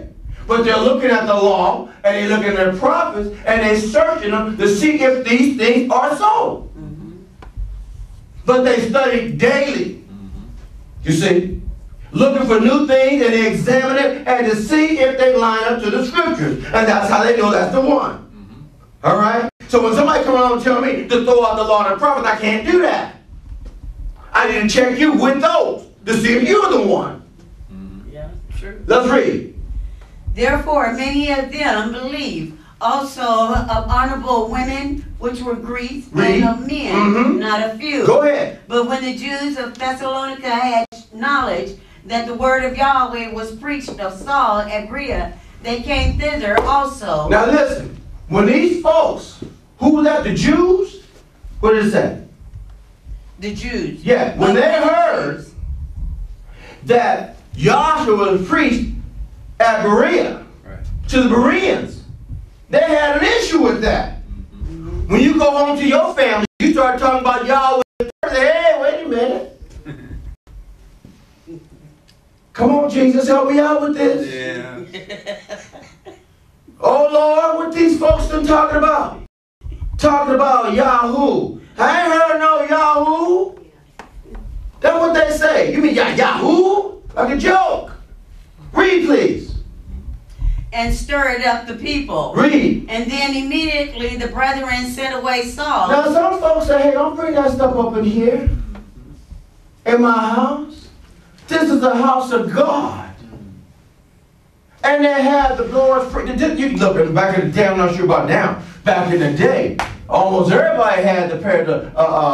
but they're looking at the law, and they're looking at the prophets, and they're searching them to see if these things are so. But they study daily. You see? Looking for new things, and they examine it, and to see if they line up to the scriptures. And that's how they know that's the one. All right? So when somebody comes along and tell me to throw out the law and the prophets, I can't do that. I need to check you with those to see if you're the one. Yeah, true. Let's read. Therefore, many of them believe. Also of honorable women, which were Greeks, and of men, not a few. Go ahead. But when the Jews of Thessalonica had knowledge that the word of Yahweh was preached of Saul at Berea, they came thither also. Now listen, when these folks, who was that, the Jews? What did it say? The Jews. Yeah, when they heard that Joshua was preached at Berea, to the Bereans, they had an issue with that. When you go home to your family, you start talking about Yahweh. Hey, wait a minute. Come on, Jesus, help me out with this. Yeah. Oh, Lord, what these folks been talking about? Talking about Yahoo. I ain't heard no Yahoo. That's what they say. You mean Yahoo? Like a joke. Read, please. And stirred up the people. Read. And then immediately the brethren sent away Saul. Now some folks say, hey, don't bring that stuff up in here. In my house. This is the house of God. And they had the Lord's Prayer. You look back in the day, I'm not sure about now. Back in the day, almost everybody had the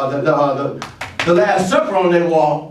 Last Supper on their wall.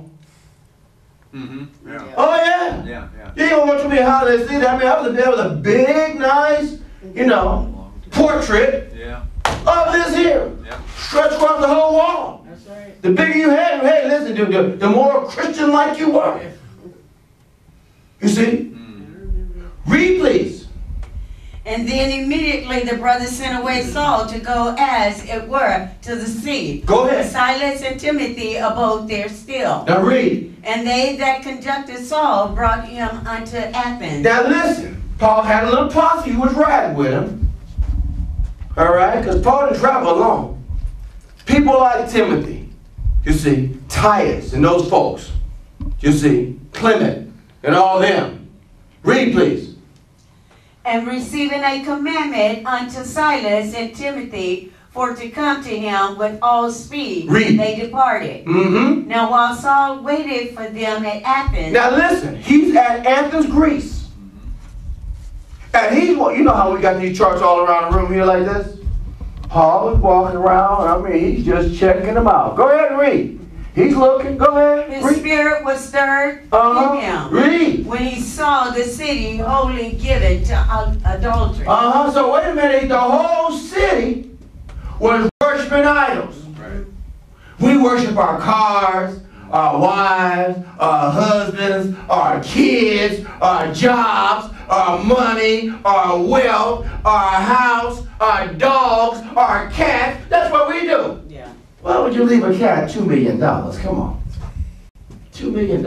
Yeah. Oh yeah. Yeah. You don't want to be holiday season. I mean, there was a big, nice, portrait of this here. Yeah. Stretched across the whole wall. That's right. The bigger you had, hey, listen, the more Christian like you were. You see? Read, please. And then immediately the brothers sent away Saul to go, as it were, to the sea. Go ahead. Silas and Timothy abode there still. Now read. And they that conducted Saul brought him unto Athens. Now listen. Paul had a little posse who was riding with him. All right? Because Paul didn't travel alone. People like Timothy, you see, Titus and those folks, you see, Clement and all them. Read, please. And receiving a commandment unto Silas and Timothy for to come to him with all speed, Read. they departed. Now while Saul waited for them at Athens. Now listen, he's at Athens, Greece. And he's, you know how we got these charts all around the room here like this? Paul is walking around, I mean, he's just checking them out. Go ahead and read. He's looking, go ahead. His spirit was stirred in him. Read. When he saw the city wholly given to adultery. So wait a minute, the whole city was worshiping idols. Right. We worship our cars, our wives, our husbands, our kids, our jobs, our money, our wealth, our house, our dogs, our cats. That's what we do. Yeah. Why would you leave a cat $2 million? Come on. $2 million?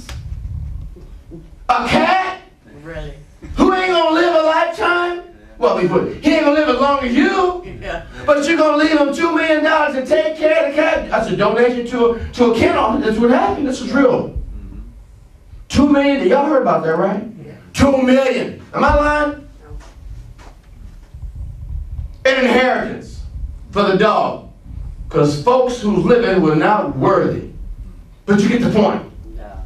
A cat? Really? Who ain't gonna live a lifetime? Well, he ain't gonna live as long as you. Yeah. But you're gonna leave him $2 million to take care of the cat. That's a donation to a kennel. That's what happened. This is real. $2 million. Y'all heard about that, right? Yeah. $2 million. Am I lying? An inheritance for the dog. Because folks who's living were not worthy. But you get the point. Yeah.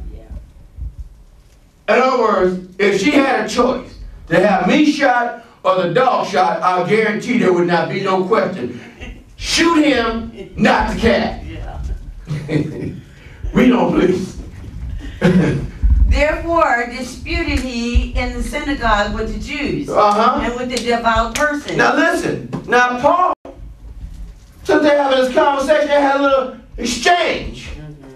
In other words, if she had a choice to have me shot or the dog shot, I guarantee there would not be no question. Shoot him, not the cat. Yeah. Read on, please. Therefore disputed he in the synagogue with the Jews and with the devout persons. Now listen. Now Paul, since they're having this conversation, they had a little exchange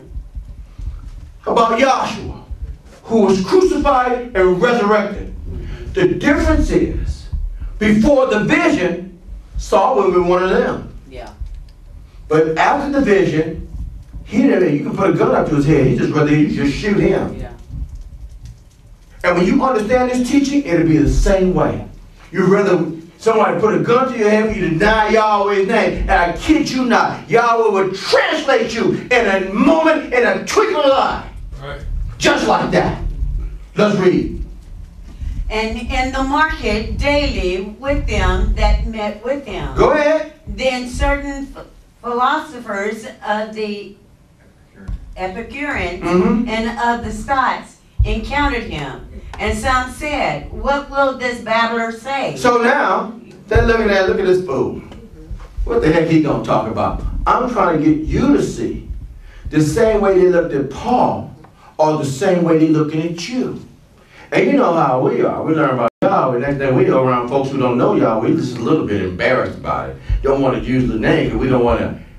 about Joshua, who was crucified and resurrected. The difference is, before the vision, Saul would have been one of them. Yeah. But after the vision, he didn't. You can put a gun up to his head. He just rather you just shoot him. Yeah. And when you understand this teaching, it'll be the same way. You'd rather somebody put a gun to your head for you to deny Yahweh's name. And I kid you not, Yahweh will translate you in a moment, in a twinkling of an eye. Right. Just like that. Let's read. And in the market daily with them that met with him. Go ahead. Then certain philosophers of the Epicureans and of the Scots encountered him. And some said, what will this babbler say? So now, they're looking at, look at this fool. What the heck he gonna talk about? I'm trying to get you to see the same way they looked at Paul or the same way they're looking at you. And you know how we are. We learn about Yahweh. Next thing we go around folks who don't know Yahweh, we're just a little bit embarrassed about it. Don't want to use the name because we don't want to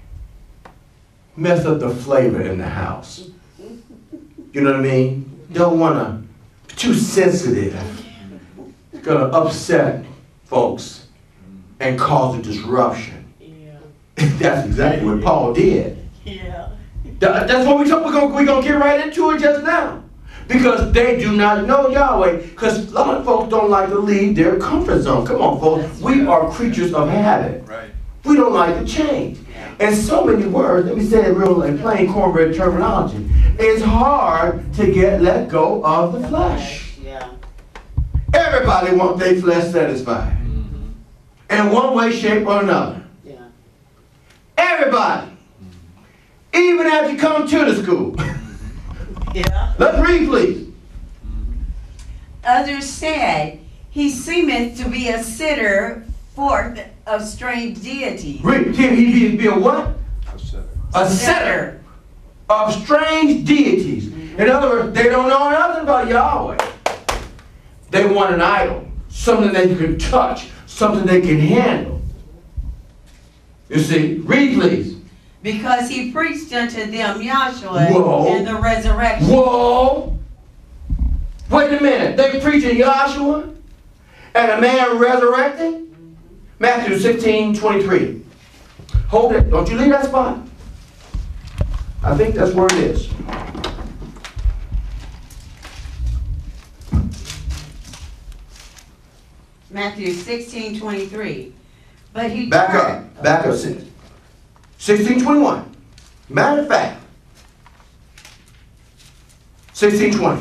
mess up the flavor in the house. You know what I mean? Don't want to, too sensitive. It's going to upset folks and cause a disruption. Yeah. That's exactly what Paul did. Yeah. That's what we're going to get right into it just now. Because they do not know Yahweh. Because a lot of folks don't like to leave their comfort zone. Come on, folks. We are creatures of habit. Right. We don't like to change. And so many words, let me say it real in plain cornbread terminology. It's hard to let go of the flesh. Yeah. Everybody wants their flesh satisfied. In one way, shape, or another. Yeah. Everybody. Even after you come to the school. Yeah. Let's read, please. Others said, he seemeth to be a sitter forth of strange deities. Read. He be a what? A setter of strange deities. In other words, they don't know nothing about Yahweh. They want an idol. Something they can touch. Something they can handle. You see? Read, please. Because he preached unto them Yahshua Whoa. and the resurrection. Whoa! Wait a minute. They preaching Yahshua and a man resurrected? Matthew 16:23. Hold it. Don't you leave that spot. I think that's where it is. Matthew 16:23. But he Back turned- up. Back up. 16:21. Matter of fact. 16:20.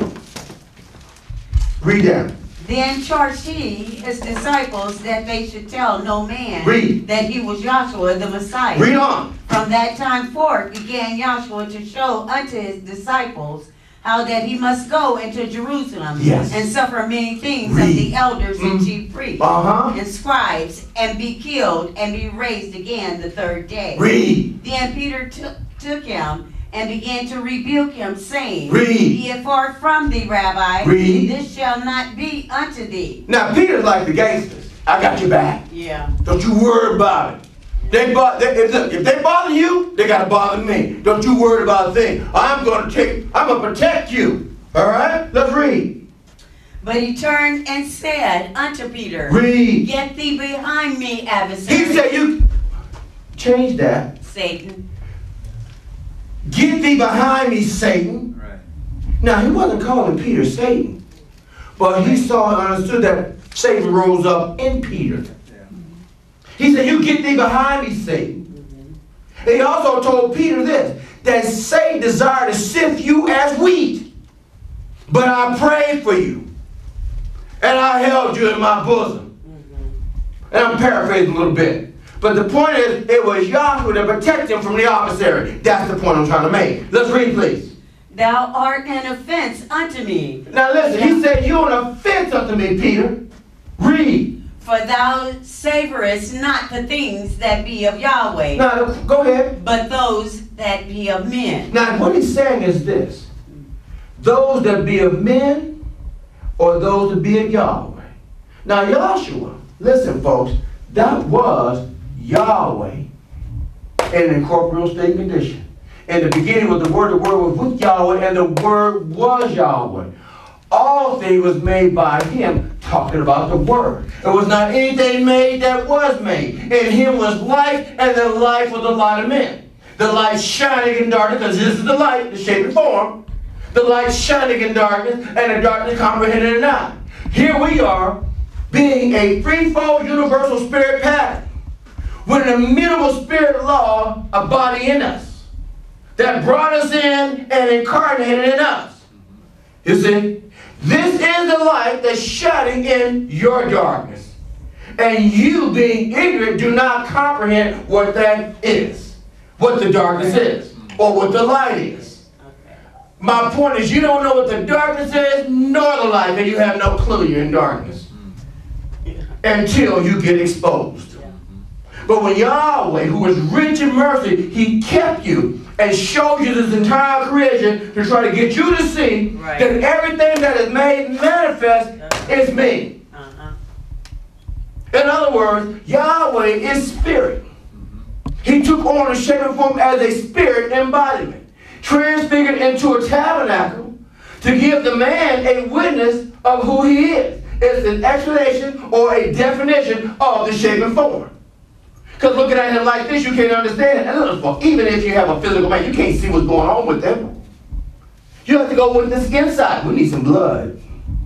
Read down. Then charged he his disciples that they should tell no man Read. that he was Yahshua the Messiah. Read on. From that time forth began Yahshua to show unto his disciples how that he must go into Jerusalem Yes. and suffer many things Read. of the elders and chief priests and scribes, and be killed and be raised again the third day. Read. Then Peter took him and began to rebuke him, saying, Read. Be it far from thee, Rabbi. Read. This shall not be unto thee. Now Peter's like the gangsters. I got your back. Yeah. Don't you worry about it. If they bother you, they gotta bother me. Don't you worry about a thing. I'm gonna protect you. All right? Let's read. But he turned and said unto Peter, Read. Get thee behind me, adversary. He said, you change that. Satan. Get thee behind me, Satan. Right. Now he wasn't calling Peter Satan, but he saw and understood that Satan rose up in Peter. He said, you get thee behind me, Satan. And he also told Peter this, that Satan desired to sift you as wheat. But I prayed for you. And I held you in my bosom. And I'm paraphrasing a little bit. But the point is, it was Yahweh to protect him from the adversary. That's the point I'm trying to make. Let's read, please. Thou art an offense unto me. Now listen, he said, you're an offense unto me, Peter. Read. For thou savorest not the things that be of Yahweh, Now, go ahead. but those that be of men. Now, what he's saying is this. Those that be of men or those that be of Yahweh. Now, Yahshua, listen, folks, that was Yahweh in an incorporeal state condition. In the beginning was the Word was with Yahweh, and the Word was Yahweh. All things was made by him, talking about the Word. It was not anything made that was made. In him was life, and the life was the light of men. The light shining in darkness, because this is the light, the shape and form. The light shining in darkness, and the darkness comprehended it not. Here we are, being a threefold universal spirit pattern, with an immutable spirit law embodying us, that brought us in and incarnated in us. You see, this is the light that's shining in your darkness. And you, being ignorant, do not comprehend what that is, what the darkness is, or what the light is. My point is, you don't know what the darkness is, nor the light, and you have no clue you're in darkness until you get exposed. But when Yahweh, who is rich in mercy, He kept you and showed you this entire creation to try to get you to see that everything that is made manifest is me. In other words, Yahweh is spirit. He took on a shape and form as a spirit embodiment, transfigured into a tabernacle to give the man a witness of who he is. It's an explanation or a definition of the shape and form. Because looking at him like this, you can't understand it. And even if you have a physical man, you can't see what's going on with them. You have to go with the skin side. We need some blood.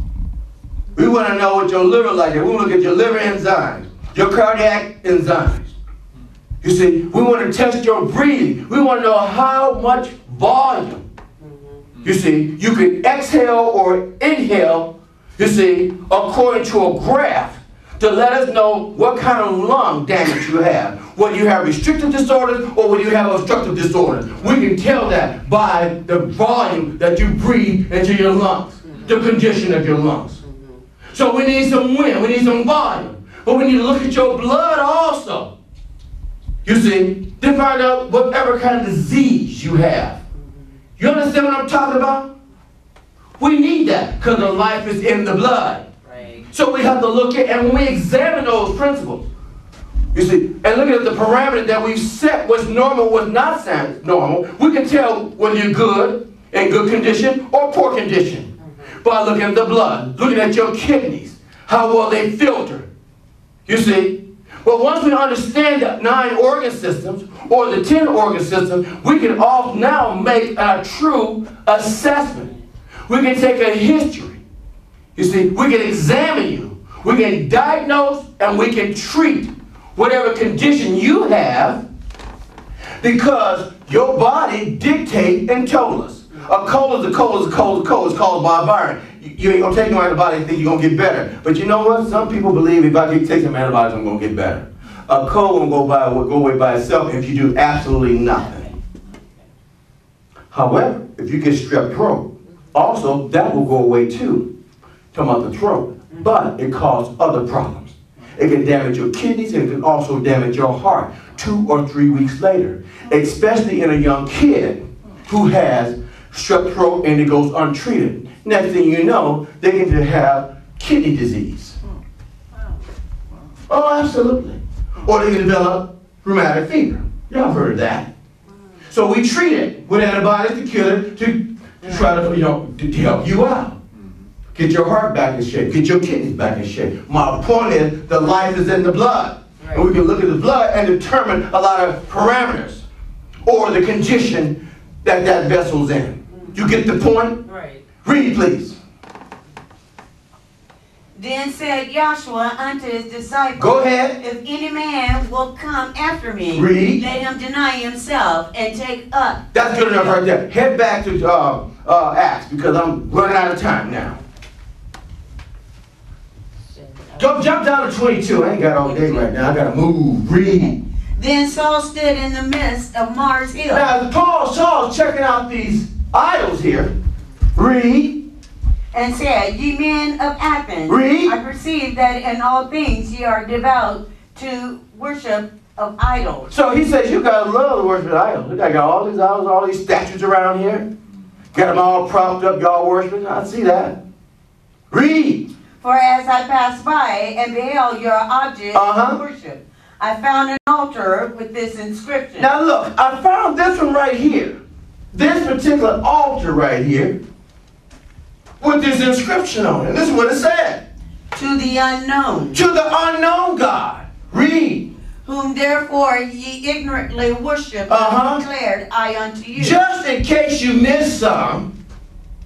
We want to know what your liver like. We want to look at your liver enzymes, your cardiac enzymes. You see, we want to test your breathing. We want to know how much volume. You see, you can exhale or inhale, you see, according to a graph to let us know what kind of lung damage you have. Whether you have restrictive disorders or whether you have obstructive disorders. We can tell that by the volume that you breathe into your lungs, the condition of your lungs. So we need some wind, we need some volume. But we need to look at your blood also. You see, to find out whatever kind of disease you have. You understand what I'm talking about? We need that because the life is in the blood. Right. So we have to look at, and when we examine those principles, you see, and looking at the parameter that we've set, what's normal, what's not normal, we can tell whether you're good, in good condition, or poor condition. By looking at the blood, looking at your kidneys, how well they filter. You see? But once we understand the 9 organ systems, or the 10 organ systems, we can all now make a true assessment. We can take a history. You see, we can examine you. We can diagnose and we can treat whatever condition you have because your body dictates and told us. A cold is a cold is a cold is a cold. It's caused by a virus. You ain't going to take no antibiotics and think you're going to get better. But you know what? Some people believe if I take some antibiotics, I'm going to get better. A cold will go away by itself if you do absolutely nothing. However, if you get strep throat, also that will go away too. Talking about the throat. But it causes other problems. It can damage your kidneys and it can also damage your heart 2 or 3 weeks later. Especially in a young kid who has strep throat and it goes untreated. Next thing you know, they can have kidney disease. Oh, absolutely. Or they can develop rheumatic fever. Y'all have heard of that. So we treat it with antibiotics to kill it, to try to, to help you out. Get your heart back in shape. Get your kidneys back in shape. My point is, the life is in the blood. Right. And we can look at the blood and determine a lot of parameters or the condition that that vessel's in. You get the point? Right. Read, please. Then said Joshua unto his disciples, go ahead. If any man will come after me, read. Let him deny himself and take up. That's good enough right there. Head back to Acts because I'm running out of time now. Jump down to 22. I ain't got all day right now. I got to move. Read. Then Saul stood in the midst of Mars Hill. Now, Saul's checking out these idols here. Read. And said, Ye men of Athens, read. I perceive that in all things ye are devout to worship of idols. So he says, you guys love to worship idols. You got all these idols, all these statues around here. Got them all propped up, y'all worshiping. I see that. Read. For as I passed by and beheld your object of worship, I found an altar with this inscription. Now look, I found this one right here. This particular altar right here with this inscription on it. This is what it said. To the unknown. To the unknown God. Read. Whom therefore ye ignorantly worship, declared I unto you. Just in case you missed some,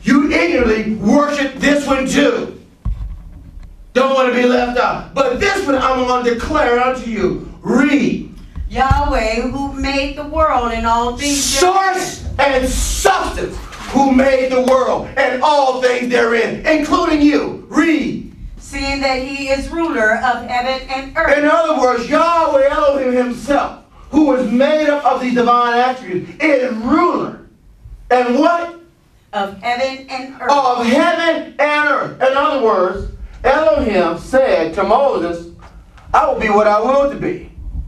you ignorantly worship this one too. Don't want to be left out. But this one I'm going to declare unto you. Read. Yahweh, who made the world and all things Source and substance, who made the world and all things therein, including you. Read. Seeing that he is ruler of heaven and earth. In other words, Yahweh-Elohim himself, who is made up of these divine attributes, is ruler. And what? Of heaven and earth. Of heaven and earth. In other words, Elohim said to Moses, I will be what I will to be.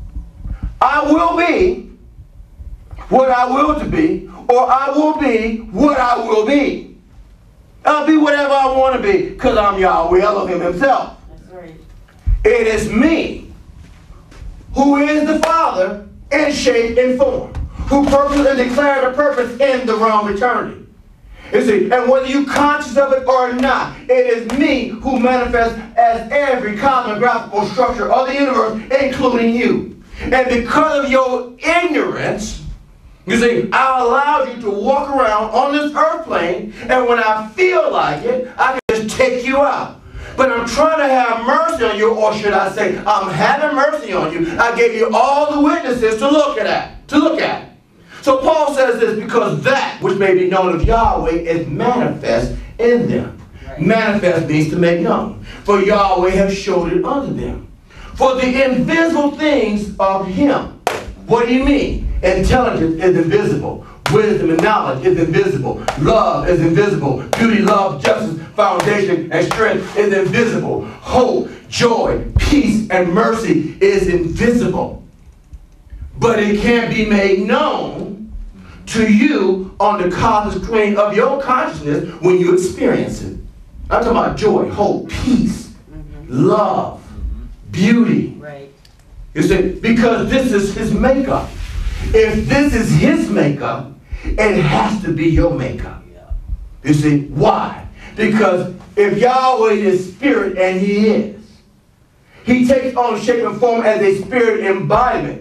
I will be what I will to be, or I will be what I will be. I'll be whatever I want to be, because I'm Yahweh Elohim himself. That's right. It is me who is the Father in shape and form, who purposed and declared a purpose in the realm of eternity. You see, and whether you're conscious of it or not, it is me who manifests as every cosmographical structure of the universe, including you. And because of your ignorance, you see, I allowed you to walk around on this earth plane, and when I feel like it, I can just take you out. But I'm trying to have mercy on you, or should I say, I'm having mercy on you. I gave you all the witnesses to look at. So Paul says this, because that which may be known of Yahweh is manifest in them. Right. Manifest means to make known. For Yahweh has showed it unto them. For the invisible things of him. What do you mean? Intelligence is invisible. Wisdom and knowledge is invisible. Love is invisible. Beauty, love, justice, foundation, and strength is invisible. Hope, joy, peace, and mercy is invisible. But it can be made known to you on the cosmic screen of your consciousness when you experience it. I'm talking about joy, hope, peace, love, beauty. Right. You see, because this is his makeup. If this is his makeup, it has to be your makeup. You see, why? Because if Yahweh is spirit, and he is, he takes on shape and form as a spirit embodiment,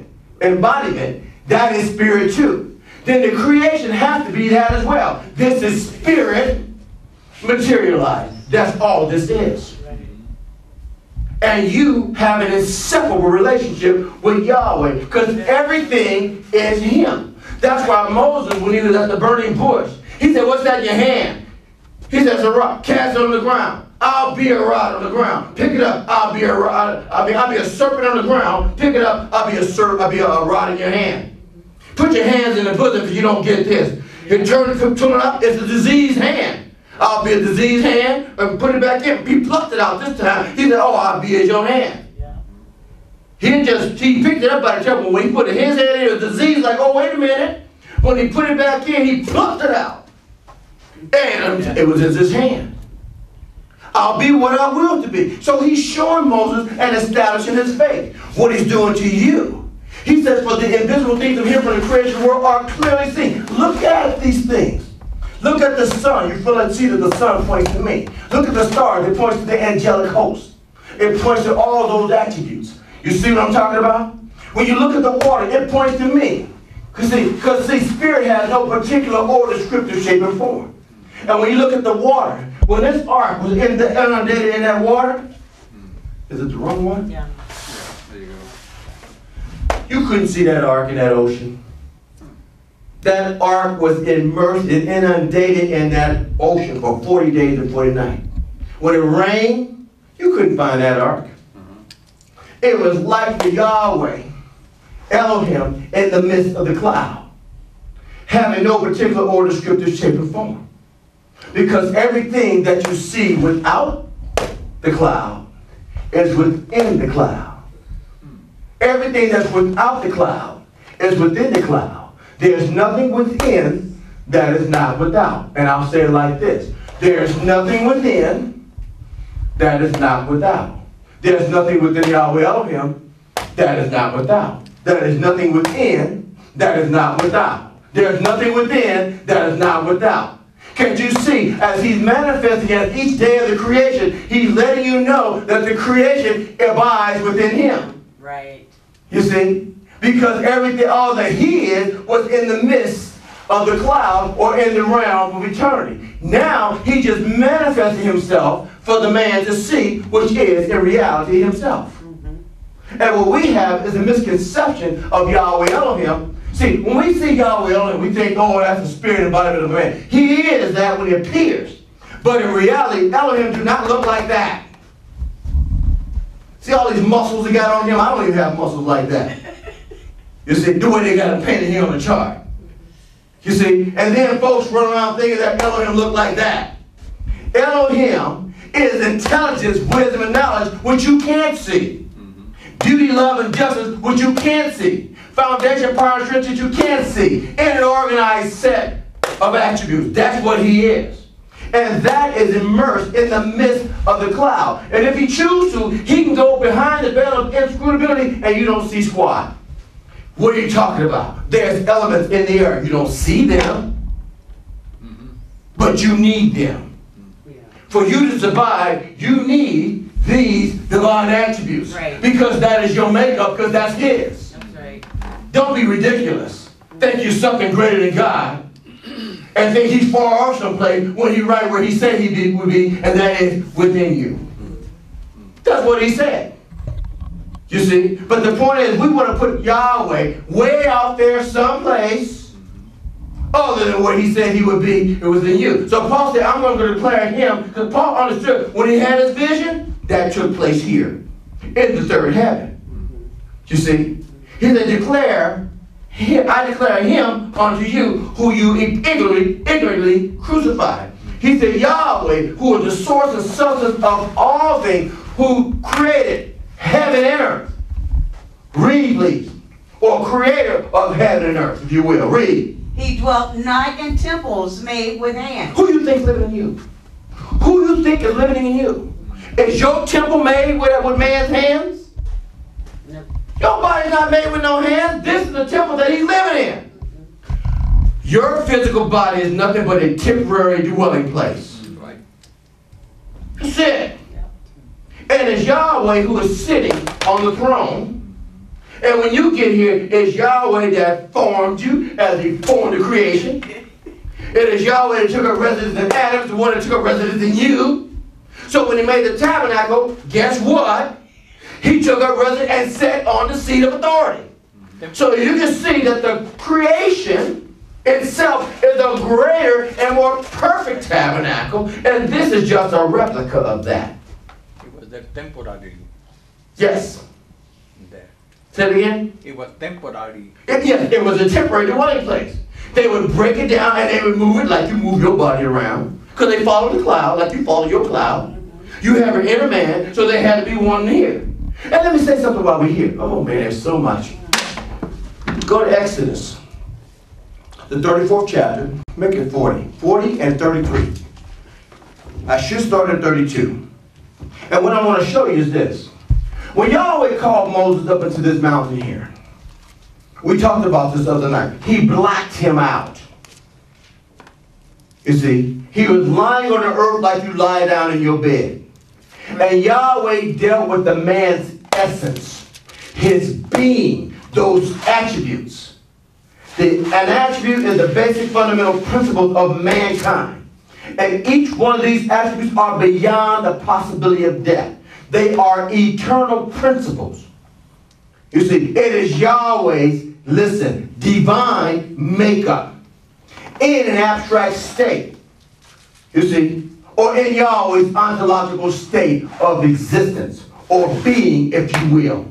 that is spirit too. Then the creation has to be that as well. This is spirit materialized. That's all this is. And you have an inseparable relationship with Yahweh, because everything is him. That's why Moses, when he was at the burning bush, he said, what's that in your hand? He said, it's a rock. Cast it on the ground. I'll be a rod on the ground. Pick it up. I'll be a rod. I'll be a serpent on the ground. Pick it up. I'll be a rod in your hand. Put your hands in the bosom if you don't get this. You turn it up, it's a diseased hand. I'll be a diseased hand, and put it back in. He plucked it out this time. He said, oh, I'll be as your hand. Yeah. He picked it up by the temple. When he put his hand in, it was diseased, like, oh, wait a minute. When he put it back in, he plucked it out. And it was in his hand. I'll be what I will to be. So he's showing Moses and establishing his faith. What he's doing to you. He says, for the invisible things of him from the creation world are clearly seen. Look at these things. Look at the sun. You feel like see that the sun points to me. Look at the stars. It points to the angelic host. It points to all those attributes. You see what I'm talking about? When you look at the water, it points to me. Because see, spirit has no particular order, scripture, shape, and form. And when you look at the water, when this ark was inundated in that water, is it the wrong one? Yeah. There you go. You couldn't see that ark in that ocean. That ark was immersed and inundated in that ocean for 40 days and 40 nights. When it rained, you couldn't find that ark. It was like the Yahweh, Elohim, in the midst of the cloud, having no particular order, scripture, shape, or form. Because everything that you see without the cloud is within the cloud. Everything that's without the cloud is within the cloud. There's nothing within that is not without. And I'll say it like this. There's nothing within that is not without. There's nothing within Yahweh Elohim that is not without. There is nothing within that is not without. There's nothing within that is not without. Can't you see, as he's manifesting at each day of the creation, he's letting you know that the creation abides within him. Right. You see? Because everything, all that he is, was in the midst of of the cloud or in the realm of eternity. Now he just manifested himself for the man to see, which is in reality himself. And what we have is a misconception of Yahweh-Elohim. See, when we see Yahweh-Elohim, we think, oh, that's the spirit embodiment of a man. He is that when he appears. But in reality, Elohim do not look like that. See all these muscles he got on him? I don't even have muscles like that. You see, the way they got him painted here on the chart. You see, and then folks run around thinking that Elohim look like that. Elohim is intelligence, wisdom, and knowledge, which you can't see. Beauty, love, and justice, which you can't see. Foundation, power, and strength, which you can't see. In an organized set of attributes. That's what he is. And that is immersed in the midst of the cloud. And if he chooses to, he can go behind the veil of inscrutability and you don't see squat. What are you talking about? There's elements in the earth. You don't see them, but you need them. For you to survive, you need these divine attributes. Right. Because that is your makeup, because that's his. That's right. Don't be ridiculous. Think you're something greater than God. And think he's far off someplace when he's right where he said he would be, and that is within you. That's what he said. You see? But the point is, we want to put Yahweh way out there someplace other than what he said he would be. It was in you. So Paul said, I'm going to declare him, because Paul understood when he had his vision, that took place here in the third heaven. You see? He said, I declare him unto you who you ignorantly crucified. He said, Yahweh, who is the source and substance of all things, who created heaven and earth. Read, please. Or creator of heaven and earth, if you will. Read. He dwelt not in temples made with hands. Who you think is living in you? Who you think is living in you? Is your temple made with man's hands? Your body's not made with no hands. This is the temple that he's living in. Your physical body is nothing but a temporary dwelling place. Right. That's it. And it's Yahweh who is sitting on the throne. And when you get here, it's Yahweh that formed you as he formed the creation. It is Yahweh that took up residence in Adam, the one that took up residence in you. So when he made the tabernacle, guess what? He took up residence and sat on the seat of authority. So you can see that the creation itself is a greater and more perfect tabernacle, and this is just a replica of that. It was there temporary. Yes. There. Say it again? It was temporary. Yes, it was a temporary dwelling place. They would break it down and they would move it like you move your body around. Because they follow the cloud like you follow your cloud. You have an inner man, so they had to be one here. And let me say something while we're here. Oh man, there's so much. Go to Exodus, the 34th chapter. Make it 40. 40 and 33. I should start at 32. And what I want to show you is this. When Yahweh called Moses up into this mountain here, we talked about this the other night. He blocked him out. You see, he was lying on the earth like you lie down in your bed. And Yahweh dealt with the man's essence, his being, those attributes. An attribute is the basic fundamental principles of mankind. And each one of these attributes are beyond the possibility of death. They are eternal principles. You see, it is Yahweh's, listen, divine makeup in an abstract state. You see, or in Yahweh's ontological state of existence, or being, if you will.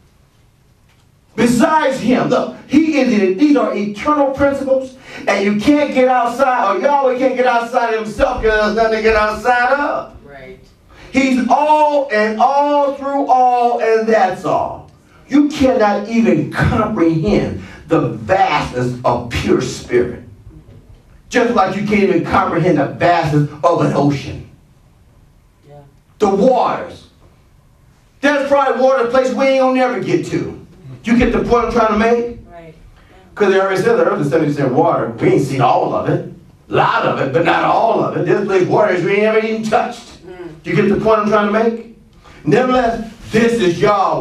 Besides him, look, these are eternal principles, and you can't get outside, or Yahweh can't get outside of himself because there's nothing to get outside of. Right. He's all and all through all, and that's all. You cannot even comprehend the vastness of pure spirit. Just like you can't even comprehend the vastness of an ocean. Yeah. The waters. There's probably water place we ain't gonna never get to. You get the point I'm trying to make? Right. Because they already said the earth is 70% water. We ain't seen all of it. A lot of it, but not all of it. There's place waters we ain't ever even touched. You get the point I'm trying to make? Nevertheless, this is Yahweh.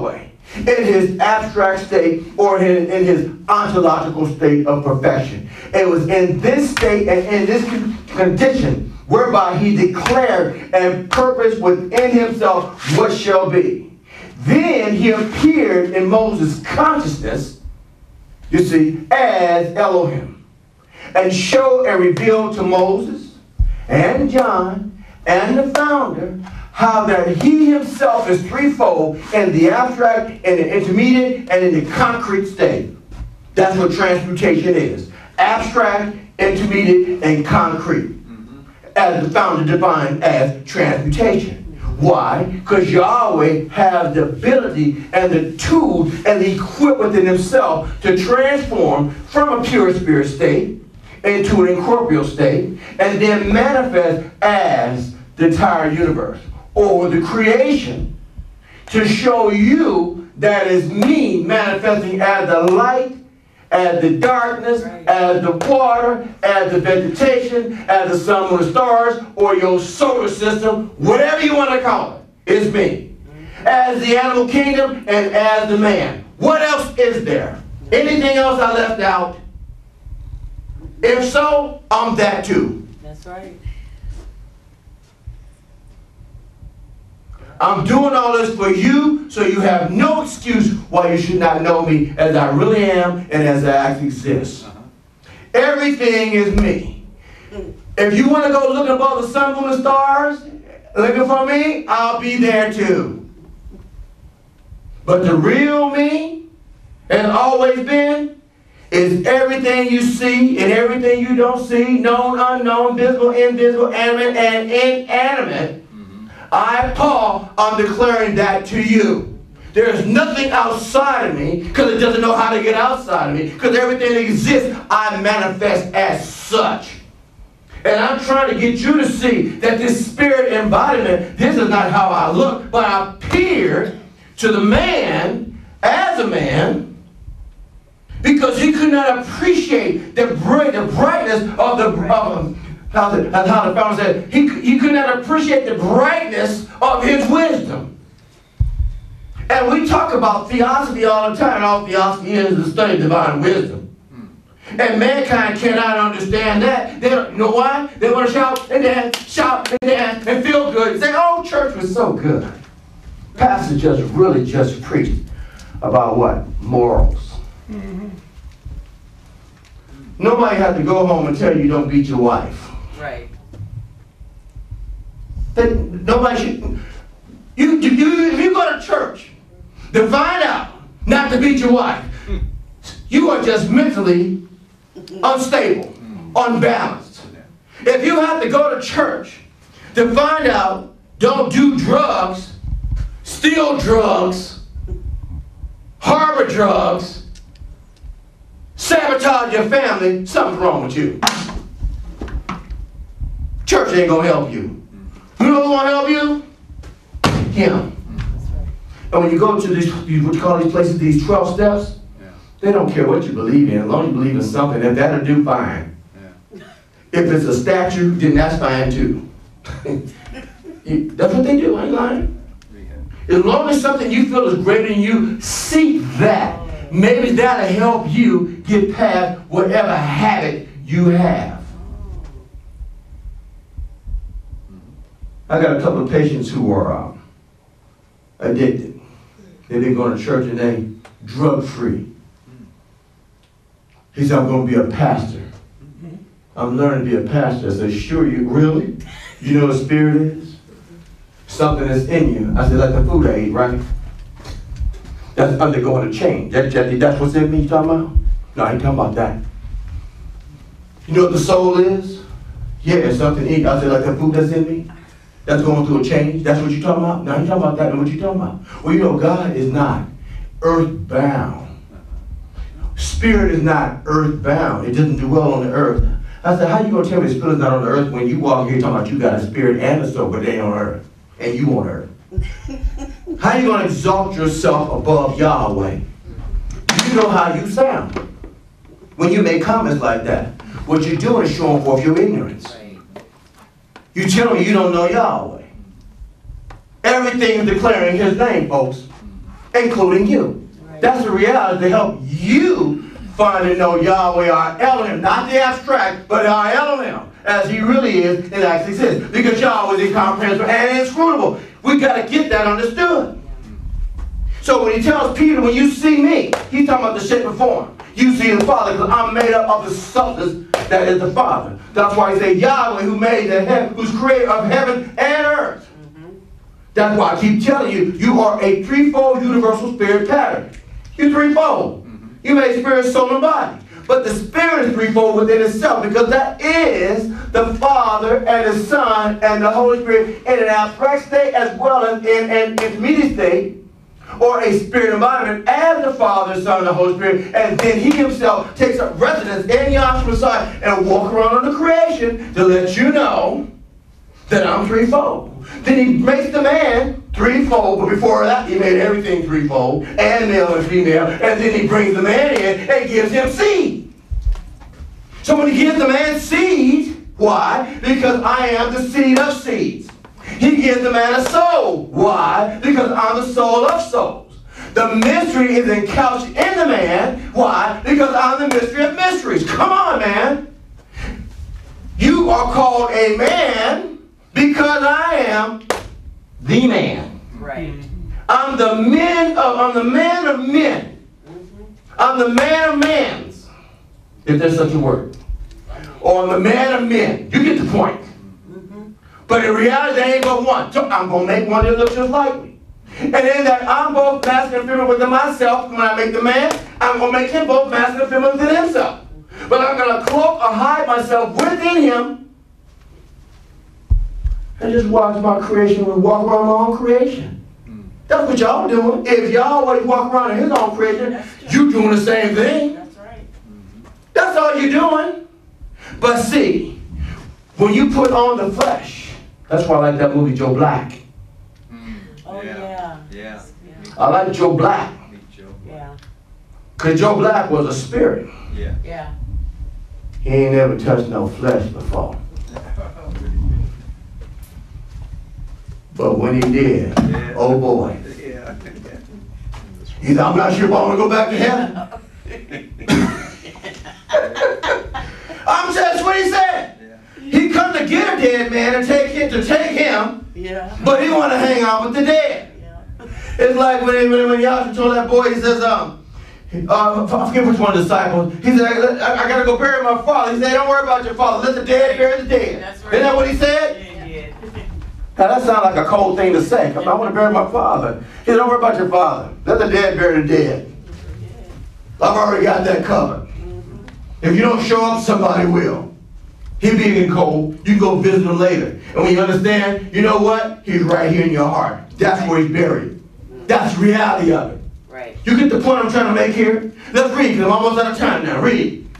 in his abstract state or in his ontological state of perfection. It was in this state and in this condition whereby he declared and purposed within himself what shall be. Then he appeared in Moses' consciousness, you see, as Elohim, and showed and revealed to Moses and John and the founder how that he himself is threefold in the abstract, in the intermediate, and in the concrete state. That's what transmutation is. Abstract, intermediate, and concrete. As the founder defined as transmutation. Why? Because Yahweh has the ability and the tools and the equip within himself to transform from a pure spirit state into an incorporeal state and then manifest as the entire universe or the creation to show you that is me manifesting as the light, as the darkness, as the water, as the vegetation, as the sun, moon, and stars, or your solar system, whatever you want to call it, is me. As the animal kingdom and as the man. What else is there? Anything else I left out? If so, I'm that too. That's right. I'm doing all this for you, so you have no excuse why you should not know me as I really am and as I actually exist. Everything is me. If you want to go looking above the sun, moon, and stars, looking for me, I'll be there too. But the real me, and always been, is everything you see and everything you don't see, known, unknown, visible, invisible, animate, and inanimate. I, Paul, I'm declaring that to you. There is nothing outside of me because it doesn't know how to get outside of me because everything that exists, I manifest as such. And I'm trying to get you to see that this spirit embodiment, this is not how I look, but I appeared to the man as a man because he could not appreciate the brightness of the how the founder said, he could not appreciate the brightness of his wisdom. And we talk about theosophy all the time, and all theosophy is the study of divine wisdom. And mankind cannot understand that. They don't, you know why? They want to shout and dance, and feel good. And say, oh, church was so good. Pastor just preached about what? Morals. Nobody had to go home and tell you don't beat your wife. Right. Nobody should. If you go to church to find out not to beat your wife, you are just mentally unstable, unbalanced. If you have to go to church to find out don't do drugs, steal drugs, harbor drugs, sabotage your family, something's wrong with you. Church ain't gonna help you. You know who's gonna help you? Him. And when you go to these, what you call these places, these 12 steps, they don't care what you believe in, as long as you believe in something, if that'll do, fine. If it's a statue, then that's fine too. That's what they do, I ain't lying. As long as something you feel is greater than you, seek that. Maybe that'll help you get past whatever habit you have. I got a couple of patients who are addicted. They've been going to church and they drug-free. He said, I'm going to be a pastor. I'm learning to be a pastor. I said, sure, you really? You know what spirit is? Something that's in you. I said, like the food I ate, right? That's undergoing a change. That's what's in me you talking about? No, I ain't talking about that. You know what the soul is? Yeah, it's something in you. I said, like the food that's in me? That's going through a change. That's what you're talking about? No, I ain't talking about that. No, what you talking about? Well, you know, God is not earthbound. Spirit is not earthbound. It doesn't dwell on the earth. I said, how you going to tell me the spirit is not on the earth when you walk here talking about you got a spirit and a soul, but they ain't on earth, and you on earth? How you going to exalt yourself above Yahweh? You know how you sound when you make comments like that. What you're doing is showing forth your ignorance. You tell me you don't know Yahweh. Everything is declaring his name, folks. including you. Right. That's the reality to help you find and know Yahweh, our Elohim, not the abstract, but our Elohim, as he really is and actually exists. Because Yahweh is incomprehensible and inscrutable. We got to get that understood. So when he tells Peter, when you see me, he's talking about the shape and form. You see the Father, because I'm made up of the substance that is the Father. That's why he said Yahweh, who made the heaven, who's creator of heaven and earth. That's why I keep telling you, you are a threefold universal spirit pattern. You're threefold. You made spirit, soul, and body. But the spirit is threefold within itself, because that is the Father and the Son and the Holy Spirit in an abstract state as well as in an intermediate state, or a spirit embodiment as the Father, Son, and the Holy Spirit, and then he himself takes up residence in Yahshua Messiah and walk around on the creation to let you know that I'm threefold. Then he makes the man threefold, but before that he made everything threefold, and male and female, and then he brings the man in and gives him seed. So when he gives the man seed, why? Because I am the seed of seeds. He gives the man a soul. Why? Because I'm the soul of souls. The mystery is encouched in the man. Why? Because I'm the mystery of mysteries. Come on, man. You are called a man because I am the man. Right. I'm the man of men. I'm the man of mans, if there's such a word. Or I'm the man of men. You get the point. But in reality, there ain't but one. So I'm going to make one that looks just like me. And in that I'm both masculine and feminine within myself. When I make the man, I'm going to make him both masculine and feminine within himself. But I'm going to cloak or hide myself within him and just watch my creation and walk around my own creation. That's what y'all doing. If y'all always walk around in his own creation, you doing the same thing. That's right. That's all you're doing. But see, when you put on the flesh, that's why I like that movie, Joe Black. Oh, yeah. Yeah. I like Joe Black. Yeah. Because Joe Black was a spirit. Yeah. Yeah. He ain't never touched no flesh before. But when he did, Yeah. oh boy. Yeah. He said, I'm not sure if I want to go back to heaven. That's what he said. He come to get a dead man and take him, Yeah. but he want to hang out with the dead. Yeah. It's like when Yahshua told that boy, he says, I forget which one of the disciples, he said, I got to go bury my father. He said, don't worry about your father. Let the dead bury the dead. That's right. Isn't that what he said? Yeah. Now that sounds like a cold thing to say. I want to bury my father. He said, don't worry about your father. Let the dead bury the dead. I've already got that covered. If you don't show up, somebody will. He being cold, you can go visit him later. And when you understand, you know what? He's right here in your heart. That's where he's buried. That's the reality of it. Right. You get the point I'm trying to make here? Let's read, because I'm almost out of time now. Read.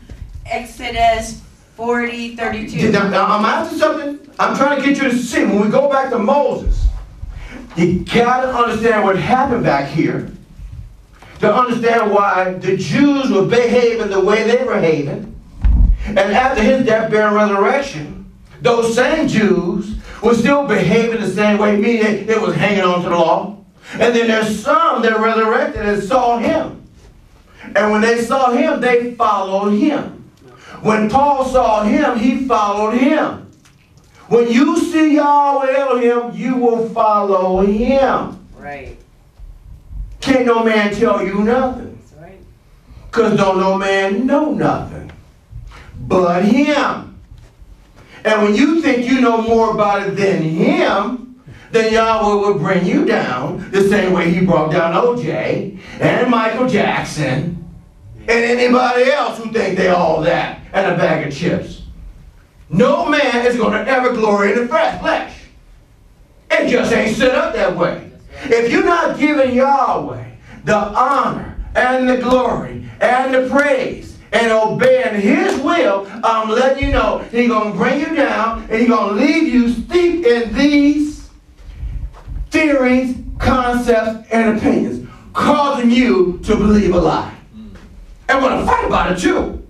Exodus 40:32. Now, I'm after something. I'm trying to get you to see. When we go back to Moses, you got to understand what happened back here to understand why the Jews were behaving the way they were behaving. And after his death, burial, and resurrection, those same Jews were still behaving the same way, meaning they was hanging on to the law. And then there's some that resurrected and saw him. And when they saw him, they followed him. When Paul saw him, he followed him. When you see Yahweh-Elohim, you will follow him. Right. Can't no man tell you nothing. That's right. Because don't no man know nothing but him. And when you think you know more about it than him, then Yahweh will bring you down the same way he brought down O.J. and Michael Jackson and anybody else who think they all that and a bag of chips. No man is going to ever glory in the flesh. It just ain't set up that way. If you're not giving Yahweh the honor and the glory and the praise and obeying his will, I'm letting you know he's going to bring you down and he's going to leave you steeped in these theories, concepts, and opinions, causing you to believe a lie. And want to fight about it too.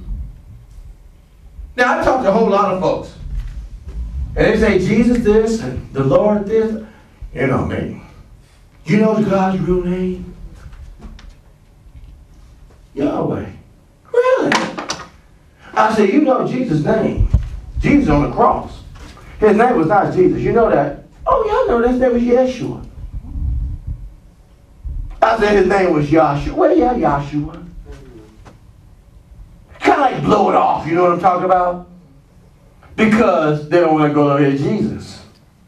Now, I talk to a whole lot of folks. And they say, Jesus this and the Lord this. You know me. You know God's real name? Yahweh. Really? I said, you know Jesus' name. Jesus on the cross. His name was not Jesus. You know that? Oh, y'all know his name was Yeshua. I said his name was Yahshua. Well, yeah, Yahshua. Kind of like blow it off, you know what I'm talking about? Because they don't want to go over to Jesus.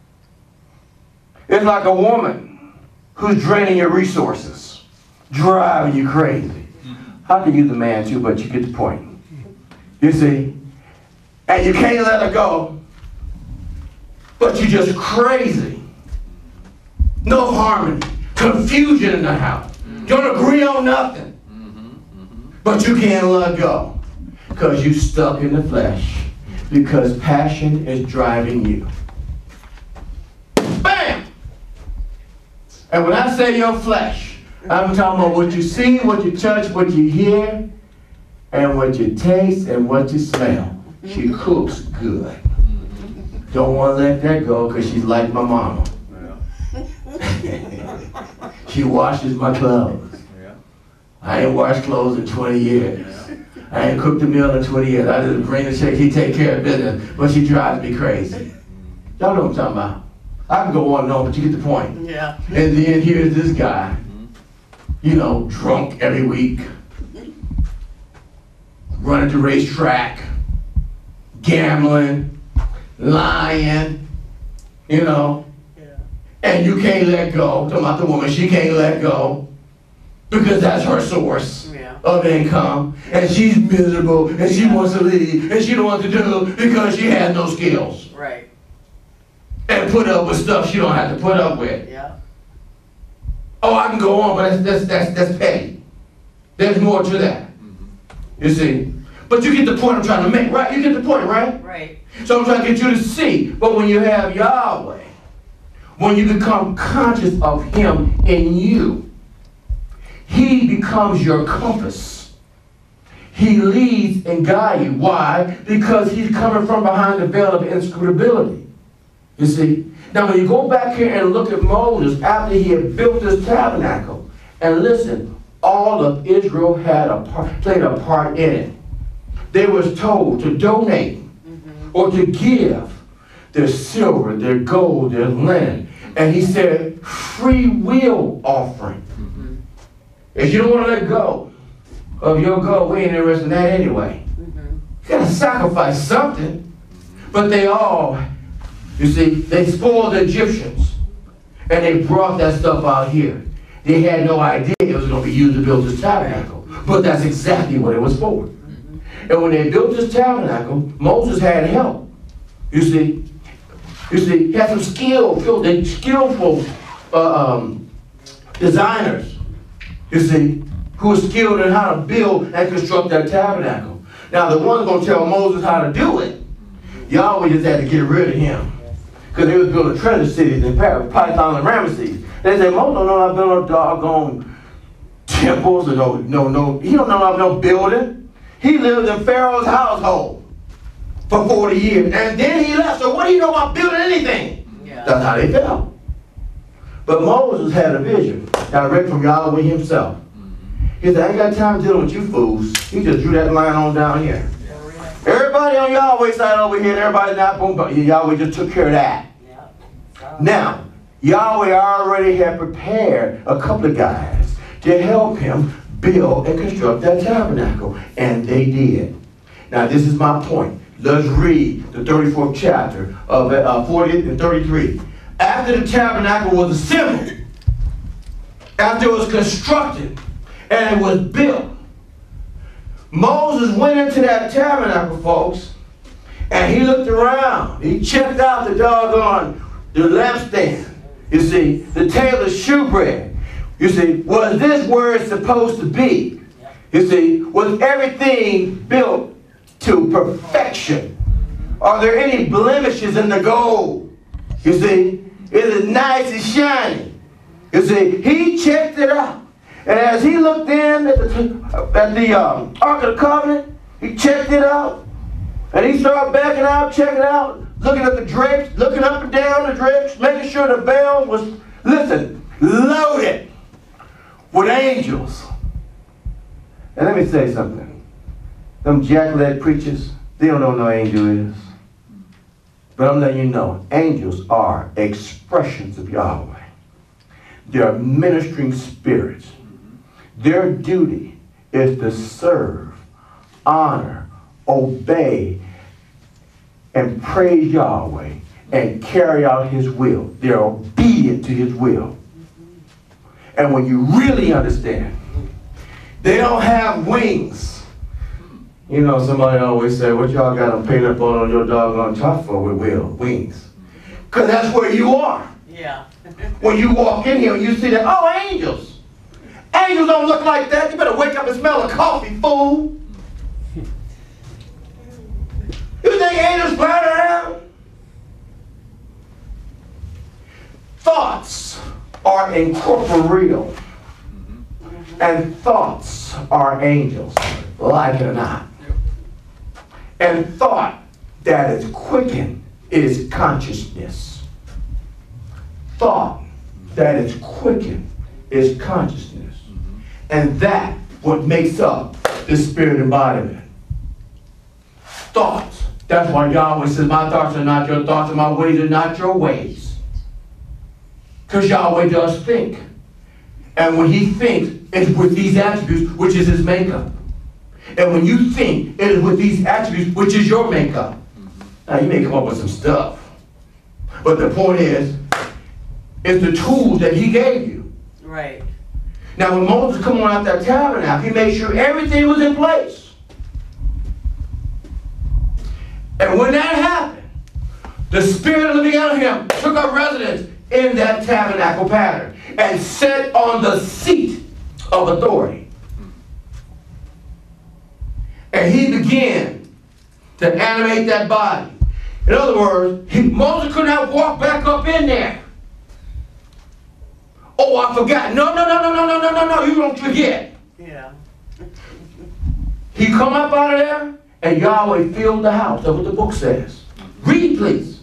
It's like a woman who's draining your resources, driving you crazy. I can use a man too, but you get the point. You see? And you can't let her go, but you're just crazy. No harmony, confusion in the house. Don't agree on nothing. But you can't let go because you stuck in the flesh, because passion is driving you. Bam! And when I say your flesh, I'm talking about what you see, what you touch, what you hear, and what you taste, and what you smell. She cooks good. Don't want to let that go because she's like my mama. She washes my clothes. I ain't washed clothes in 20 years. I ain't cooked a meal in 20 years. I just bring the check, he take care of business, but she drives me crazy. Y'all know what I'm talking about. I can go on and on, but you get the point. Yeah. And then here's this guy, you know, drunk every week, running the racetrack, gambling, lying, you know, and you can't let go. Talking about the woman, she can't let go because that's her source of income, and she's miserable, and she wants to leave, and she don't want to do because she has no skills. Right. And put up with stuff she don't have to put up with. Yeah. Oh, I can go on, but that's petty. There's more to that. You see? But you get the point I'm trying to make, right? You get the point, right? Right. So I'm trying to get you to see. But when you have Yahweh, when you become conscious of Him in you, He becomes your compass. He leads and guides you. Why? Because He's coming from behind the veil of inscrutability. You see? Now when you go back here and look at Moses after he had built this tabernacle, and listen, all of Israel played a part in it. They was told to donate or to give their silver, their gold, their linen. And he said, free will offering. If you don't want to let go of your gold, we ain't interested in that anyway. You got to sacrifice something. But they all, you see, they spoiled the Egyptians. And they brought that stuff out here. They had no idea it was going to be used to build this tabernacle. But that's exactly what it was for. And when they built this tabernacle, Moses had help. You see, he had some skillful designers, you see, who were skilled in how to build and construct that tabernacle. Now, the one's going to tell Moses how to do it. Yahweh just had to get rid of him. Because they was building treasure cities in Python and Ramesses. They said, Moses don't know how to build no doggone temples or he don't know how to no building. He lived in Pharaoh's household for 40 years. And then he left. So what do you know about building anything? Yeah. That's how they felt. But Moses had a vision direct from Yahweh himself. He said, I ain't got time dealing with you fools. He just drew that line on down here. Everybody on Yahweh's side over here, and everybody not, boom, Yahweh just took care of that. Now, Yahweh already had prepared a couple of guys to help him build and construct that tabernacle. And they did. Now, this is my point. Let's read the 34th chapter of 40 and 33. After the tabernacle was assembled, after it was constructed, and it was built, Moses went into that tabernacle, folks, and he looked around. He checked out the lampstand. You see, the table of shewbread. You see, was this where it's supposed to be? You see, was everything built to perfection? Are there any blemishes in the gold? You see, is it nice and shiny? You see, he checked it out. And as he looked in at the Ark of the Covenant, he checked it out. And he started backing out, checking out, looking at the drapes, looking up and down the drapes, making sure the veil was, listen, loaded with angels. And let me say something. Them jackleg preachers, they don't know what no angel is. But I'm letting you know, angels are expressions of Yahweh. They're ministering spirits. Their duty is to serve, honor, obey, and praise Yahweh and carry out his will. They're obedient to his will. And when you really understand, they don't have wings. You know, somebody always say, what y'all got them painted up on your doggone top for with wings? Because that's where you are. Yeah. When you walk in here, you see that, oh, angels. Angels don't look like that. You better wake up and smell the coffee, fool. You think angels fly around? Thoughts are incorporeal. And thoughts are angels, like it or not. And thought that is quickened is consciousness. Thought that is quickened is consciousness. And that what makes up the spirit embodiment. Thoughts. That's why Yahweh says, my thoughts are not your thoughts and my ways are not your ways. Because Yahweh does think. And when he thinks, it's with these attributes, which is his makeup. And when you think, it is with these attributes, which is your makeup. Now, you may come up with some stuff. But the point is, it's the tools that he gave you. Right. Now, when Moses came on out that tabernacle, he made sure everything was in place. And when that happened, the Spirit of the living Elohim took up residence in that tabernacle pattern and sat on the seat of authority. And he began to animate that body. In other words, Moses could not walk back up in there. Oh, I forgot. No, you don't forget. Yeah. He come up out of there, and Yahweh filled the house. That's what the book says. Read, please.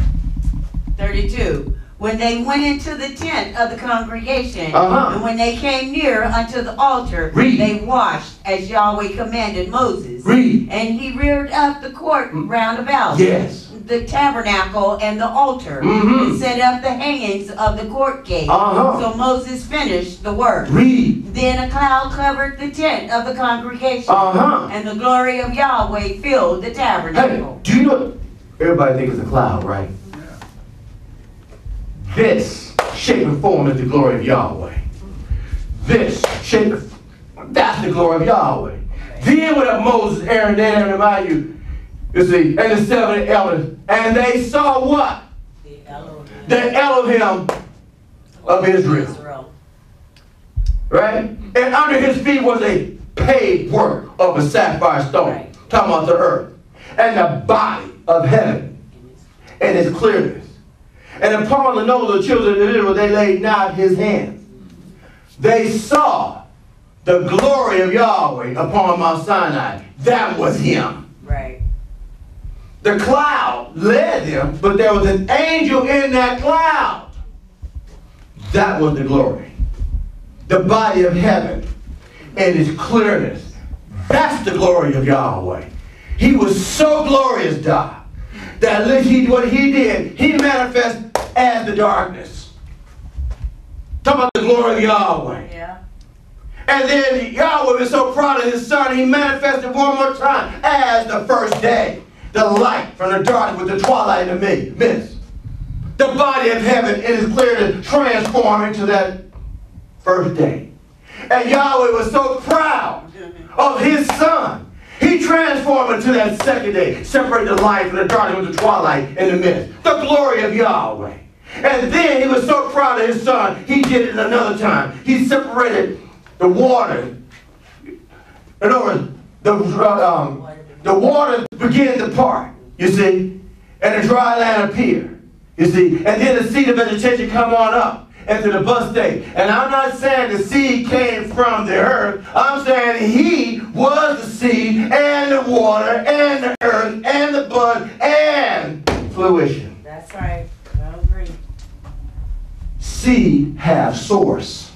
32. When they went into the tent of the congregation, and when they came near unto the altar, they washed as Yahweh commanded Moses. Read. And he reared up the court round about. Yes. The tabernacle and the altar, and set up the hangings of the court gate. So Moses finished the work. Read. Then a cloud covered the tent of the congregation, and the glory of Yahweh filled the tabernacle. Hey, do you know, everybody thinks it's a cloud, right? This shape and form is the glory of Yahweh. This shape and form, that's the glory of Yahweh. Then with Moses, Aaron, there, remind you see, and the 70 elders, and they saw what? The Elohim of Israel. Right? And under his feet was a paved work of a sapphire stone. Talking about the earth. And the body of heaven and its clearness. And upon the nose of the children of Israel they laid not his hands. They saw the glory of Yahweh upon Mount Sinai. That was him. Right. The cloud led them, but there was an angel in that cloud. That was the glory. The body of heaven and its clearness. That's the glory of Yahweh. He was so glorious, God, that what he did, he manifested as the darkness. Talk about the glory of Yahweh. Yeah. And then Yahweh was so proud of his son, he manifested one more time as the first day. The light from the darkness with the twilight in the mist. The body of heaven, it is clear to transform into that first day. And Yahweh was so proud of his son. He transformed into that second day, separated the light from the darkness with the twilight in the mist. The glory of Yahweh. And then he was so proud of his son, he did it another time. He separated the water. In other words, the water began to part, you see, and the dry land appeared, you see. And then the seed of vegetation come on up into the bud state. And I'm not saying the seed came from the earth. I'm saying he was the seed and the water and the earth and the bud and fruition. That's right. I agree. Seed have have source.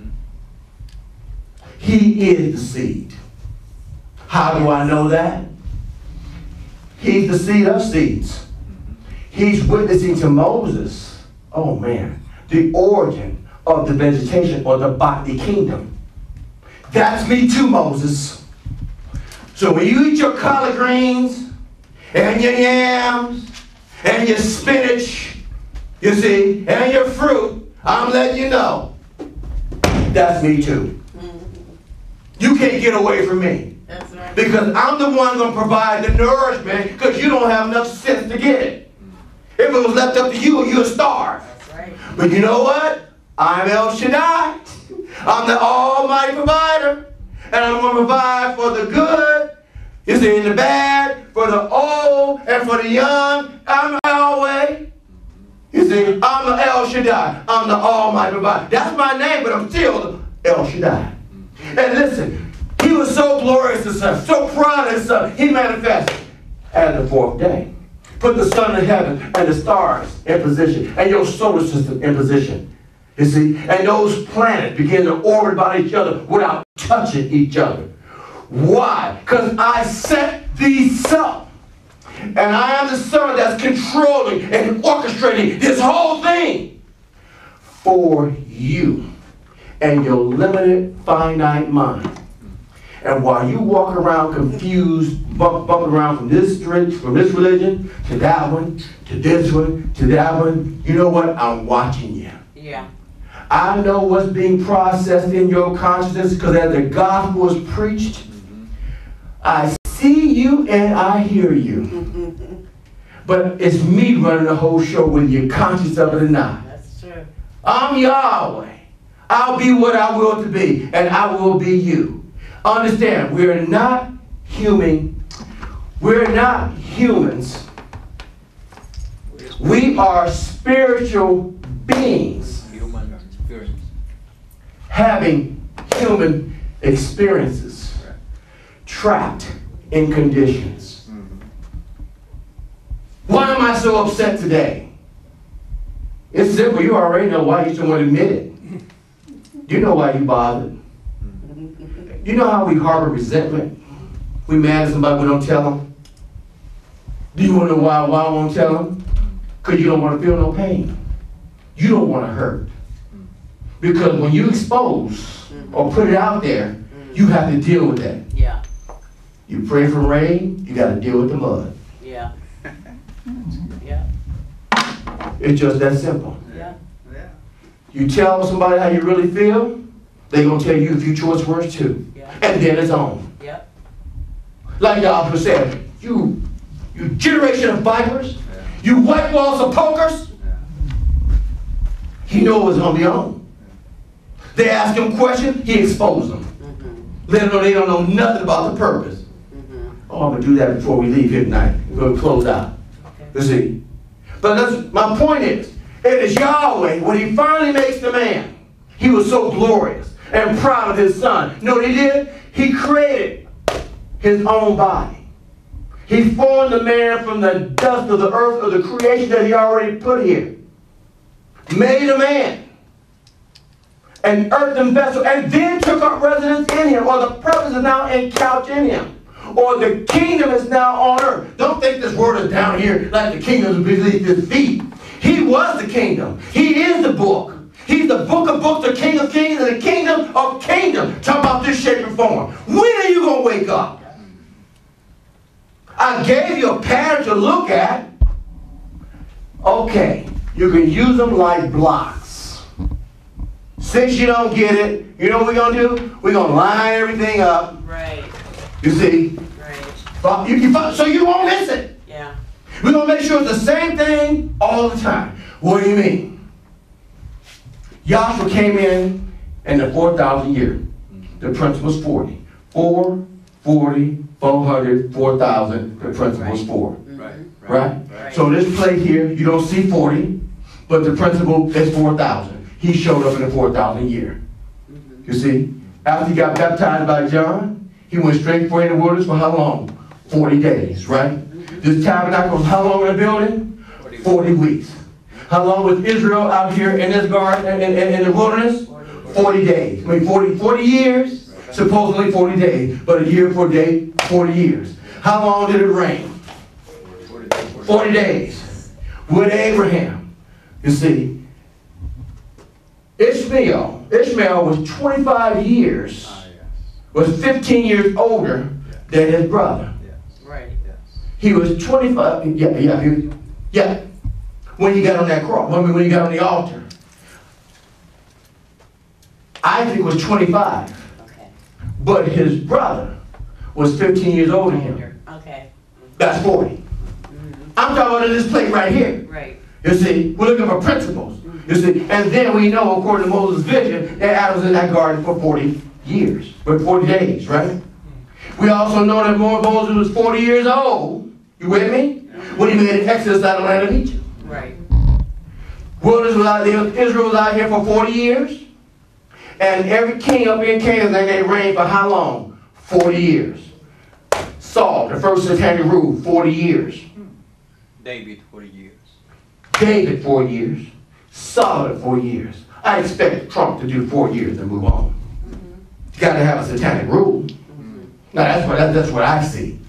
He is the seed. How do I know that? He's the seed of seeds. He's witnessing to Moses, oh man, the origin of the vegetation or the botany kingdom. That's me too, Moses. So when you eat your collard greens and your yams and your spinach, you see, and your fruit, I'm letting you know, that's me too. You can't get away from me. That's right. Because I'm the one going to provide the nourishment because you don't have enough sense to get it. If it was left up to you, you'd starve. That's right. But you know what? I'm El Shaddai. I'm the almighty provider. And I'm going to provide for the good, you see, in the bad, for the old, and for the young. I'm Yahweh. You see, I'm the El Shaddai. I'm the almighty provider. That's my name, but I'm still El Shaddai. And listen, he was so glorious to son, so proud of his son, he manifested at the fourth day. Put the sun in heaven and the stars in position and your solar system in position. You see, and those planets begin to orbit about each other without touching each other. Why? Because I set these up. And I am the son that's controlling and orchestrating this whole thing for you and your limited, finite mind. And while you walk around confused, bumping around from this religion to that one, to this one, to that one, you know what? I'm watching you. Yeah. I know what's being processed in your consciousness because as the gospel is preached, I see you and I hear you. But it's me running the whole show whether you're conscious of it or not. That's true. I'm Yahweh. I'll be what I will to be, and I will be you. Understand, we're not human. We're not humans. We are spiritual beings Human experience. having human experiences, trapped in conditions. Why am I so upset today? It's simple. You already know why. You just don't want to admit it. You know why you bothered. You know how we harbor resentment? We mad at somebody, we don't tell them. Do you want to know why I won't tell them? Because you don't want to feel no pain. You don't want to hurt. Because when you expose or put it out there, you have to deal with that. Yeah. You pray for rain, you got to deal with the mud. Yeah. Yeah. It's just that simple. Yeah. You tell somebody how you really feel, they're going to tell you a few choice words too. Yeah. And then it's on. Yep. Like Yahweh said, you generation of vipers, you white walls of pokers. He knew it was going to be on. They ask him questions, he exposed them. Let them know they don't know nothing about the purpose. Oh, I'm going to do that before we leave here tonight. We're going to close out. You see? But my point is, it is Yahweh, when he finally makes the man, he was so glorious and proud of his son. You know what he did? He created his own body. He formed the man from the dust of the earth, of the creation that he already put here. Made a man, an earthen vessel, and then took up residence in him, or the purpose is now encouched in him. Or the kingdom is now on earth. Don't think this word is down here like the kingdom is beneath his feet. He was the kingdom. He is the book. He's the book of books, the king of kings, and the kingdom of kingdom. Talk about this shape and form. When are you going to wake up? I gave you a pattern to look at. Okay, you can use them like blocks. Since you don't get it, you know what we're going to do? We're going to line everything up. Right. You see? Right. So you won't miss it. Yeah. We're going to make sure it's the same thing all the time. What do you mean? Joshua came in the 4,000 year. The principle was 40. 4, 40, 400, 4,000. The principle was 4. Right? So this plate here, you don't see 40, but the principle is 4,000. He showed up in the 4,000 year. You see? After he got baptized by John, he went straight for in the wilderness for how long? 40 days, right? This tabernacle was how long in the building? 40 weeks. How long was Israel out here in this garden, in the wilderness? 40 days. I mean, 40 years, supposedly 40 days, but a year for a day, 40 years. How long did it rain? 40 days. With Abraham, you see, Ishmael was 25 years, was 15 years older than his brother. Right. He was 25, when he got on that cross, when he got on the altar. Isaac was 25, but his brother was 15 years older than him. Okay. That's 40. I'm talking about in this plate right here. Right. You see, we're looking for principles. You see, and then we know, according to Moses' vision, that Adam was in that garden for 40 years, for 40 days, right? We also know that Moses was 40 years old. You with me? When he made an exodus out of the land of Egypt. Right. Wilderness was out there, Israel was out here for 40 years. And every king up in Canaan, they reigned for how long? 40 years. Saul, the first satanic rule, 40 years. David 40 years. David, 4 years. Solomon, 4 years. I expect Trump to do 4 years and move on. You got to have a satanic rule. Now that's what I see.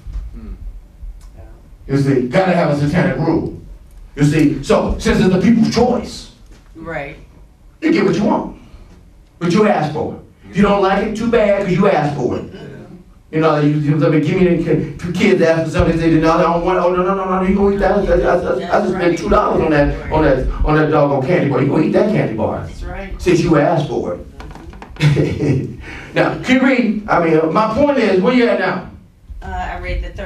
You see, got to have a satanic rule. You see, so since it's the people's choice, Right. you get what you want, what you ask for. If you don't like it, too bad, because you asked for it. You know, you give me the kids ask for something, they say, no, I don't want. Oh no, you gonna eat that? I just spent $2 on that doggone candy bar. You gonna eat that candy bar? That's right. Since you asked for it. Now, keep reading. I mean, my point is, where you at now? I read the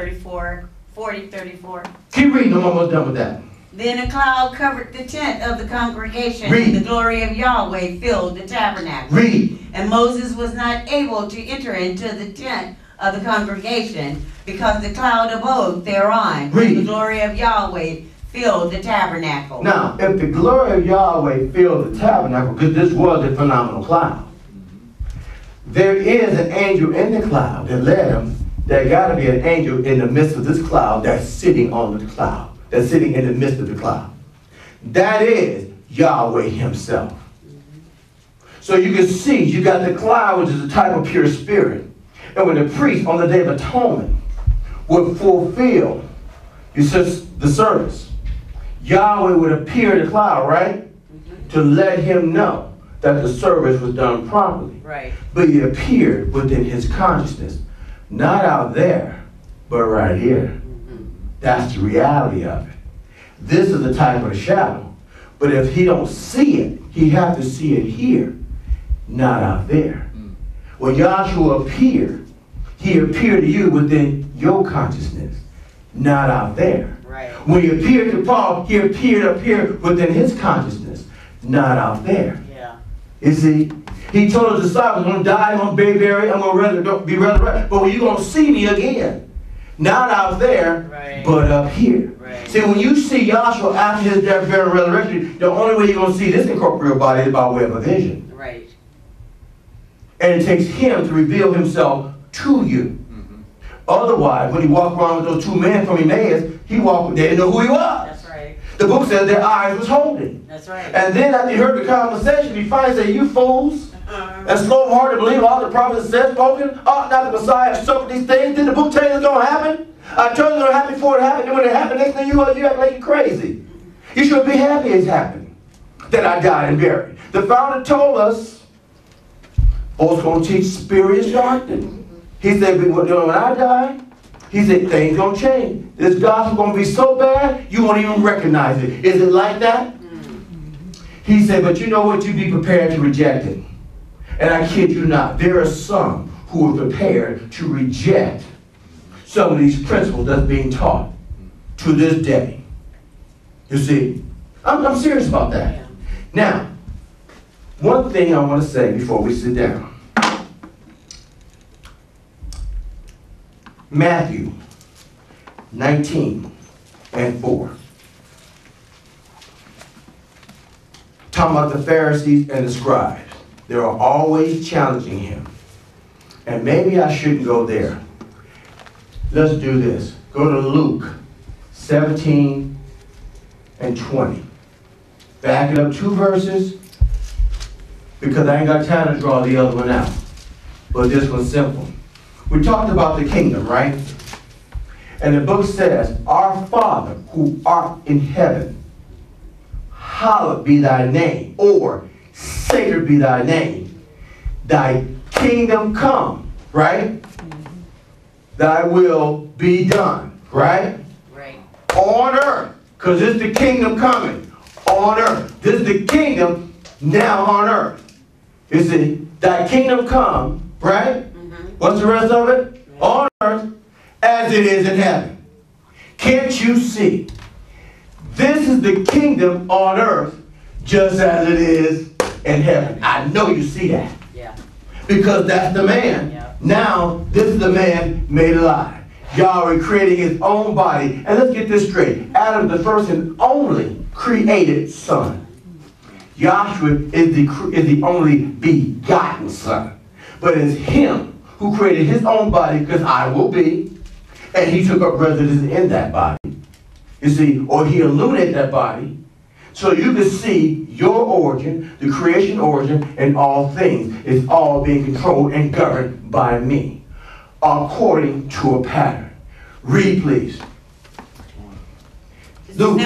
34. Keep reading. I'm almost done with that. Then a cloud covered the tent of the congregation, Read. and the glory of Yahweh filled the tabernacle. Read. And Moses was not able to enter into the tent of the congregation because the cloud abode thereon. Read. The glory of Yahweh filled the tabernacle. Now, if the glory of Yahweh filled the tabernacle, because this was a phenomenal cloud, there is an angel in the cloud that led him. There got to be an angel in the midst of this cloud that's sitting on the cloud. That's sitting in the midst of the cloud. That is Yahweh himself. So you can see, you got the cloud, which is a type of pure spirit. And when the priest on the Day of Atonement would fulfill the service, Yahweh would appear in the cloud, right? To let him know that the service was done properly. Right. But he appeared within his consciousness. Not out there, but right here. That's the reality of it. This is the type of shadow. But if he don't see it, he have to see it here, not out there. When Yahshua appeared, he appeared to you within your consciousness, not out there. Right. When he appeared to Paul, he appeared up here within his consciousness, not out there. Yeah. You see, he told his disciples, I'm going to die, I'm going to be buried, I'm going to be resurrected. But you're going to see me again. Not out there, right, but up here. Right. See, when you see Yahshua after his death, burial, and resurrection, the only way you're going to see this incorporeal body is by way of a vision. Right. And it takes him to reveal himself to you. Otherwise, when he walked around with those two men from Emmaus, they didn't know who he was. That's right. The book says their eyes was holding. That's right. And then after he heard the conversation, he finally said, you fools, and slow of heart to believe all the prophets said spoken, ought not the Messiah have suffered these things? Did the book tell you it's going to happen? I told you it's going to happen before it happened. And when it happened, next thing you act like you're crazy. You should be happy it's happened, that I died and buried. The founder told us, folks going to teach spurious doctrine. He said, when I die, he said, things going to change. This gospel going to be so bad, you won't even recognize it. Is it like that? He said, but you know what? You be prepared to reject it. And I kid you not, there are some who are prepared to reject some of these principles that's being taught to this day. You see, I'm serious about that. Yeah. Now, one thing I want to say before we sit down. Matthew 19 and 4. Talking about the Pharisees and the scribes. They are always challenging him. And maybe I shouldn't go there. Let's do this. Go to Luke 17 and 20. back it up 2 verses, because I ain't got time to draw the other one out. But this one's simple. We talked about the kingdom, right? And the book says, Our Father who art in heaven, hallowed be thy name, or sacred be thy name. Thy kingdom come, right? Thy will be done, right? Right. On earth, because it's the kingdom coming. On earth. This is the kingdom now on earth. You see, thy kingdom come, right? What's the rest of it? On earth as it is in heaven. Can't you see? This is the kingdom on earth just as it is in heaven. I know you see that. Yeah. Because that's the man. Yeah. Now, this is the man made alive. Yahweh creating his own body. And let's get this straight. Adam, the first and only created son. Yahshua is the only begotten son. But it's him who created his own body, because I will be. And he took up residence in that body. You see, or he illuminated that body. So you can see your origin, the creation origin, and all things. It's all being controlled and governed by me, according to a pattern. Read, please. Luke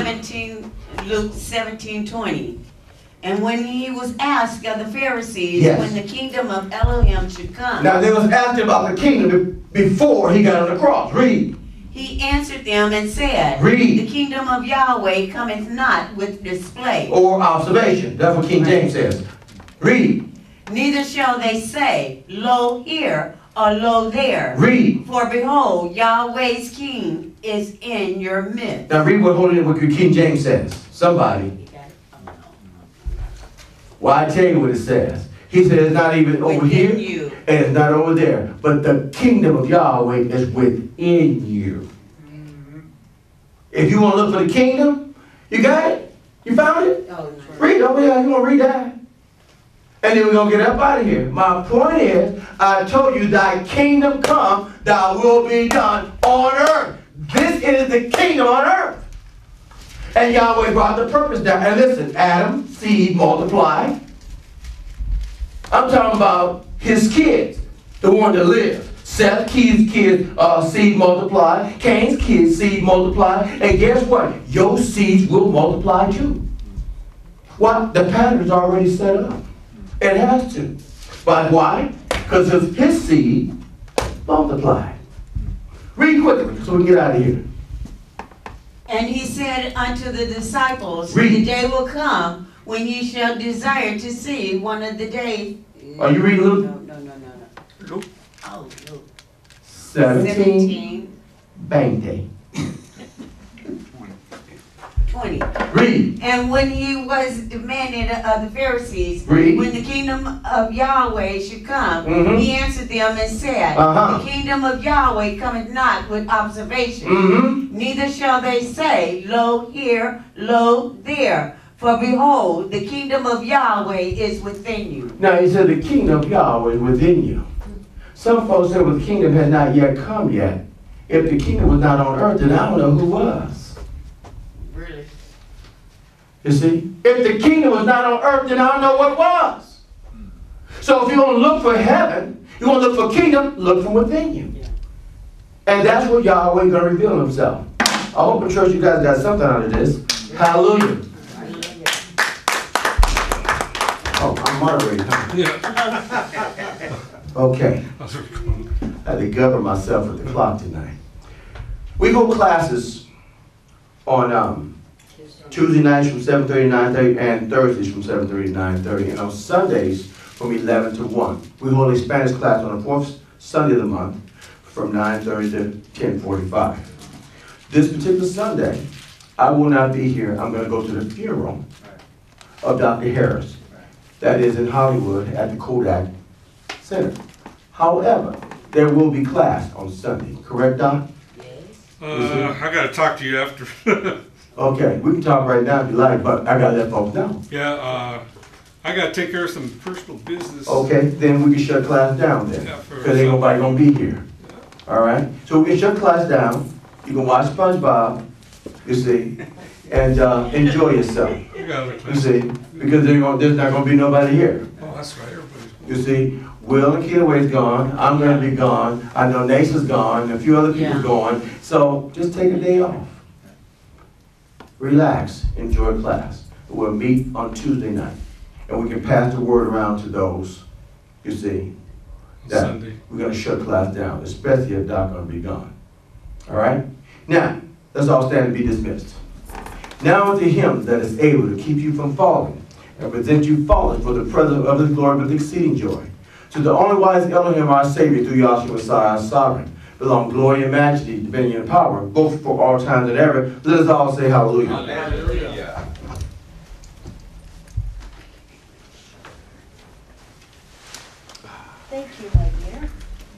17:20. And when he was asked of the Pharisees when the kingdom of Elohim should come. Now they was asking about the kingdom before he got on the cross. Read. He answered them and said, Read. The kingdom of Yahweh cometh not with display. Or observation. That's what King James says. Read. Neither shall they say, Lo here, or lo there. Read. For behold, Yahweh's king is in your midst. Now read what King James says. Somebody. Well, I tell you what it says. He says it's not even over here, and it's not over there. But the kingdom of Yahweh is within you. If you want to look for the kingdom, you got it? You found it? Oh, read over here. You want to read that? And then we're going to get up out of here. My point is, I told you, thy kingdom come, thy will be done on earth. This is the kingdom on earth. And Yahweh brought the purpose down. And listen, Adam, seed, multiply. I'm talking about his kids, the one that lived. Seth's kids, seed, multiply. Cain's kids, seed, multiply. And guess what? Your seeds will multiply too. What? The pattern's already set up. It has to. But why? Because of his seed multiplied. Read quickly so we can get out of here. And he said unto the disciples, Read. The day will come when ye shall desire to see one of the days. Are you reading Luke? No. Luke. Oh, Luke. 17. Bang day. 20. Read. And when he was demanded of the Pharisees, Read. when the kingdom of Yahweh should come, he answered them and said, The kingdom of Yahweh cometh not with observation, neither shall they say, Lo here, lo there. For behold, the kingdom of Yahweh is within you. Now he said the kingdom of Yahweh is within you. Some folks say, well, the kingdom has not yet come yet. If the kingdom was not on earth, then I don't know who was. Really? You see? If the kingdom was not on earth, then I don't know what was. So if you want to look for heaven, you want to look for kingdom, look from within you. Yeah. And that's what Yahweh is going to reveal himself. I hope in church you guys got something out of this. Hallelujah. Oh, I'm moderating, huh? Yeah. Okay. That's where we're going. I had to govern myself with the clock tonight. We go classes on Tuesday nights from 7:30 to 9:30 and Thursdays from 7:30 to 9:30, and on Sundays from 11 to 1. We hold a Spanish class on the fourth Sunday of the month from 9:30 to 10:45. This particular Sunday, I will not be here. I'm going to go to the funeral of Dr. Harris. That is in Hollywood at the Kodak Center. However, there will be class on Sunday. Correct, Doc? I got to talk to you after. Okay, we can talk right now if you like, but I got to let folks know. Yeah, I got to take care of some personal business. Okay, then we can shut class down then. Yeah, Because ain't nobody going to be here. Yeah. All right? So we can shut class down. You can watch SpongeBob. You see? and enjoy yourself. We got other You classes. see, because there's not going to be nobody here. Oh, that's right, everybody's. You see, Will and Keelaway's gone. I'm going to be gone. I know Nace's gone. And a few other people's Yeah. gone. So just take a day off. Relax. Enjoy class. We'll meet on Tuesday night. And we can pass the word around to those, you see, that Sunday. we're going to shut class down, especially if Doc's going to be gone. All right? Now, let's all stand and be dismissed. Now unto him that is able to keep you from falling and present you faultless for the presence of his glory with exceeding joy. To the only wise Elohim, our Savior, through Yahshua Messiah, our sovereign, belong glory and majesty, dominion and power, both for all times and ever. Let us all say hallelujah. Hallelujah. Thank you, my dear.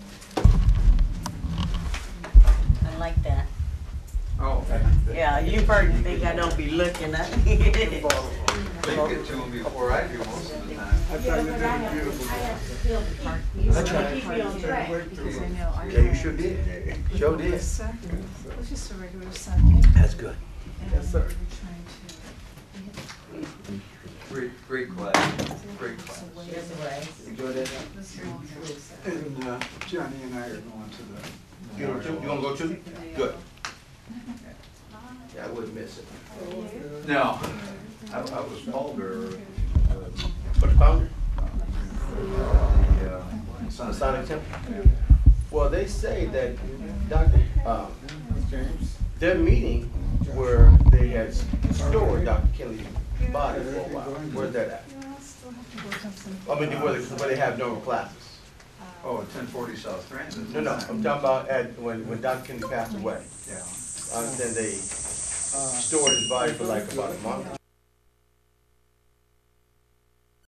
I like that. Oh, Yeah, you probably think I don't be looking at me. They get to them before I do most of the time. That's right. Yeah, you sure did. Sure did. It's just a regular Sunday. That's good. Yes, sir. Great class. Great class. Enjoy that. And Johnny and I are going to the. You want to go too? Good. Yeah, I wouldn't miss it. No, I was pallbearer. For the founder? The Son of Sonic Temple? Well, they say that Dr. Their meeting where they had stored Dr. Kelly's body for a while. Where's that at? I mean, where they have normal classes. Oh, 1040 South Transit. No, I'm talking about when Dr. Kennedy passed away. Yeah. I understand they stored his body for like about a month.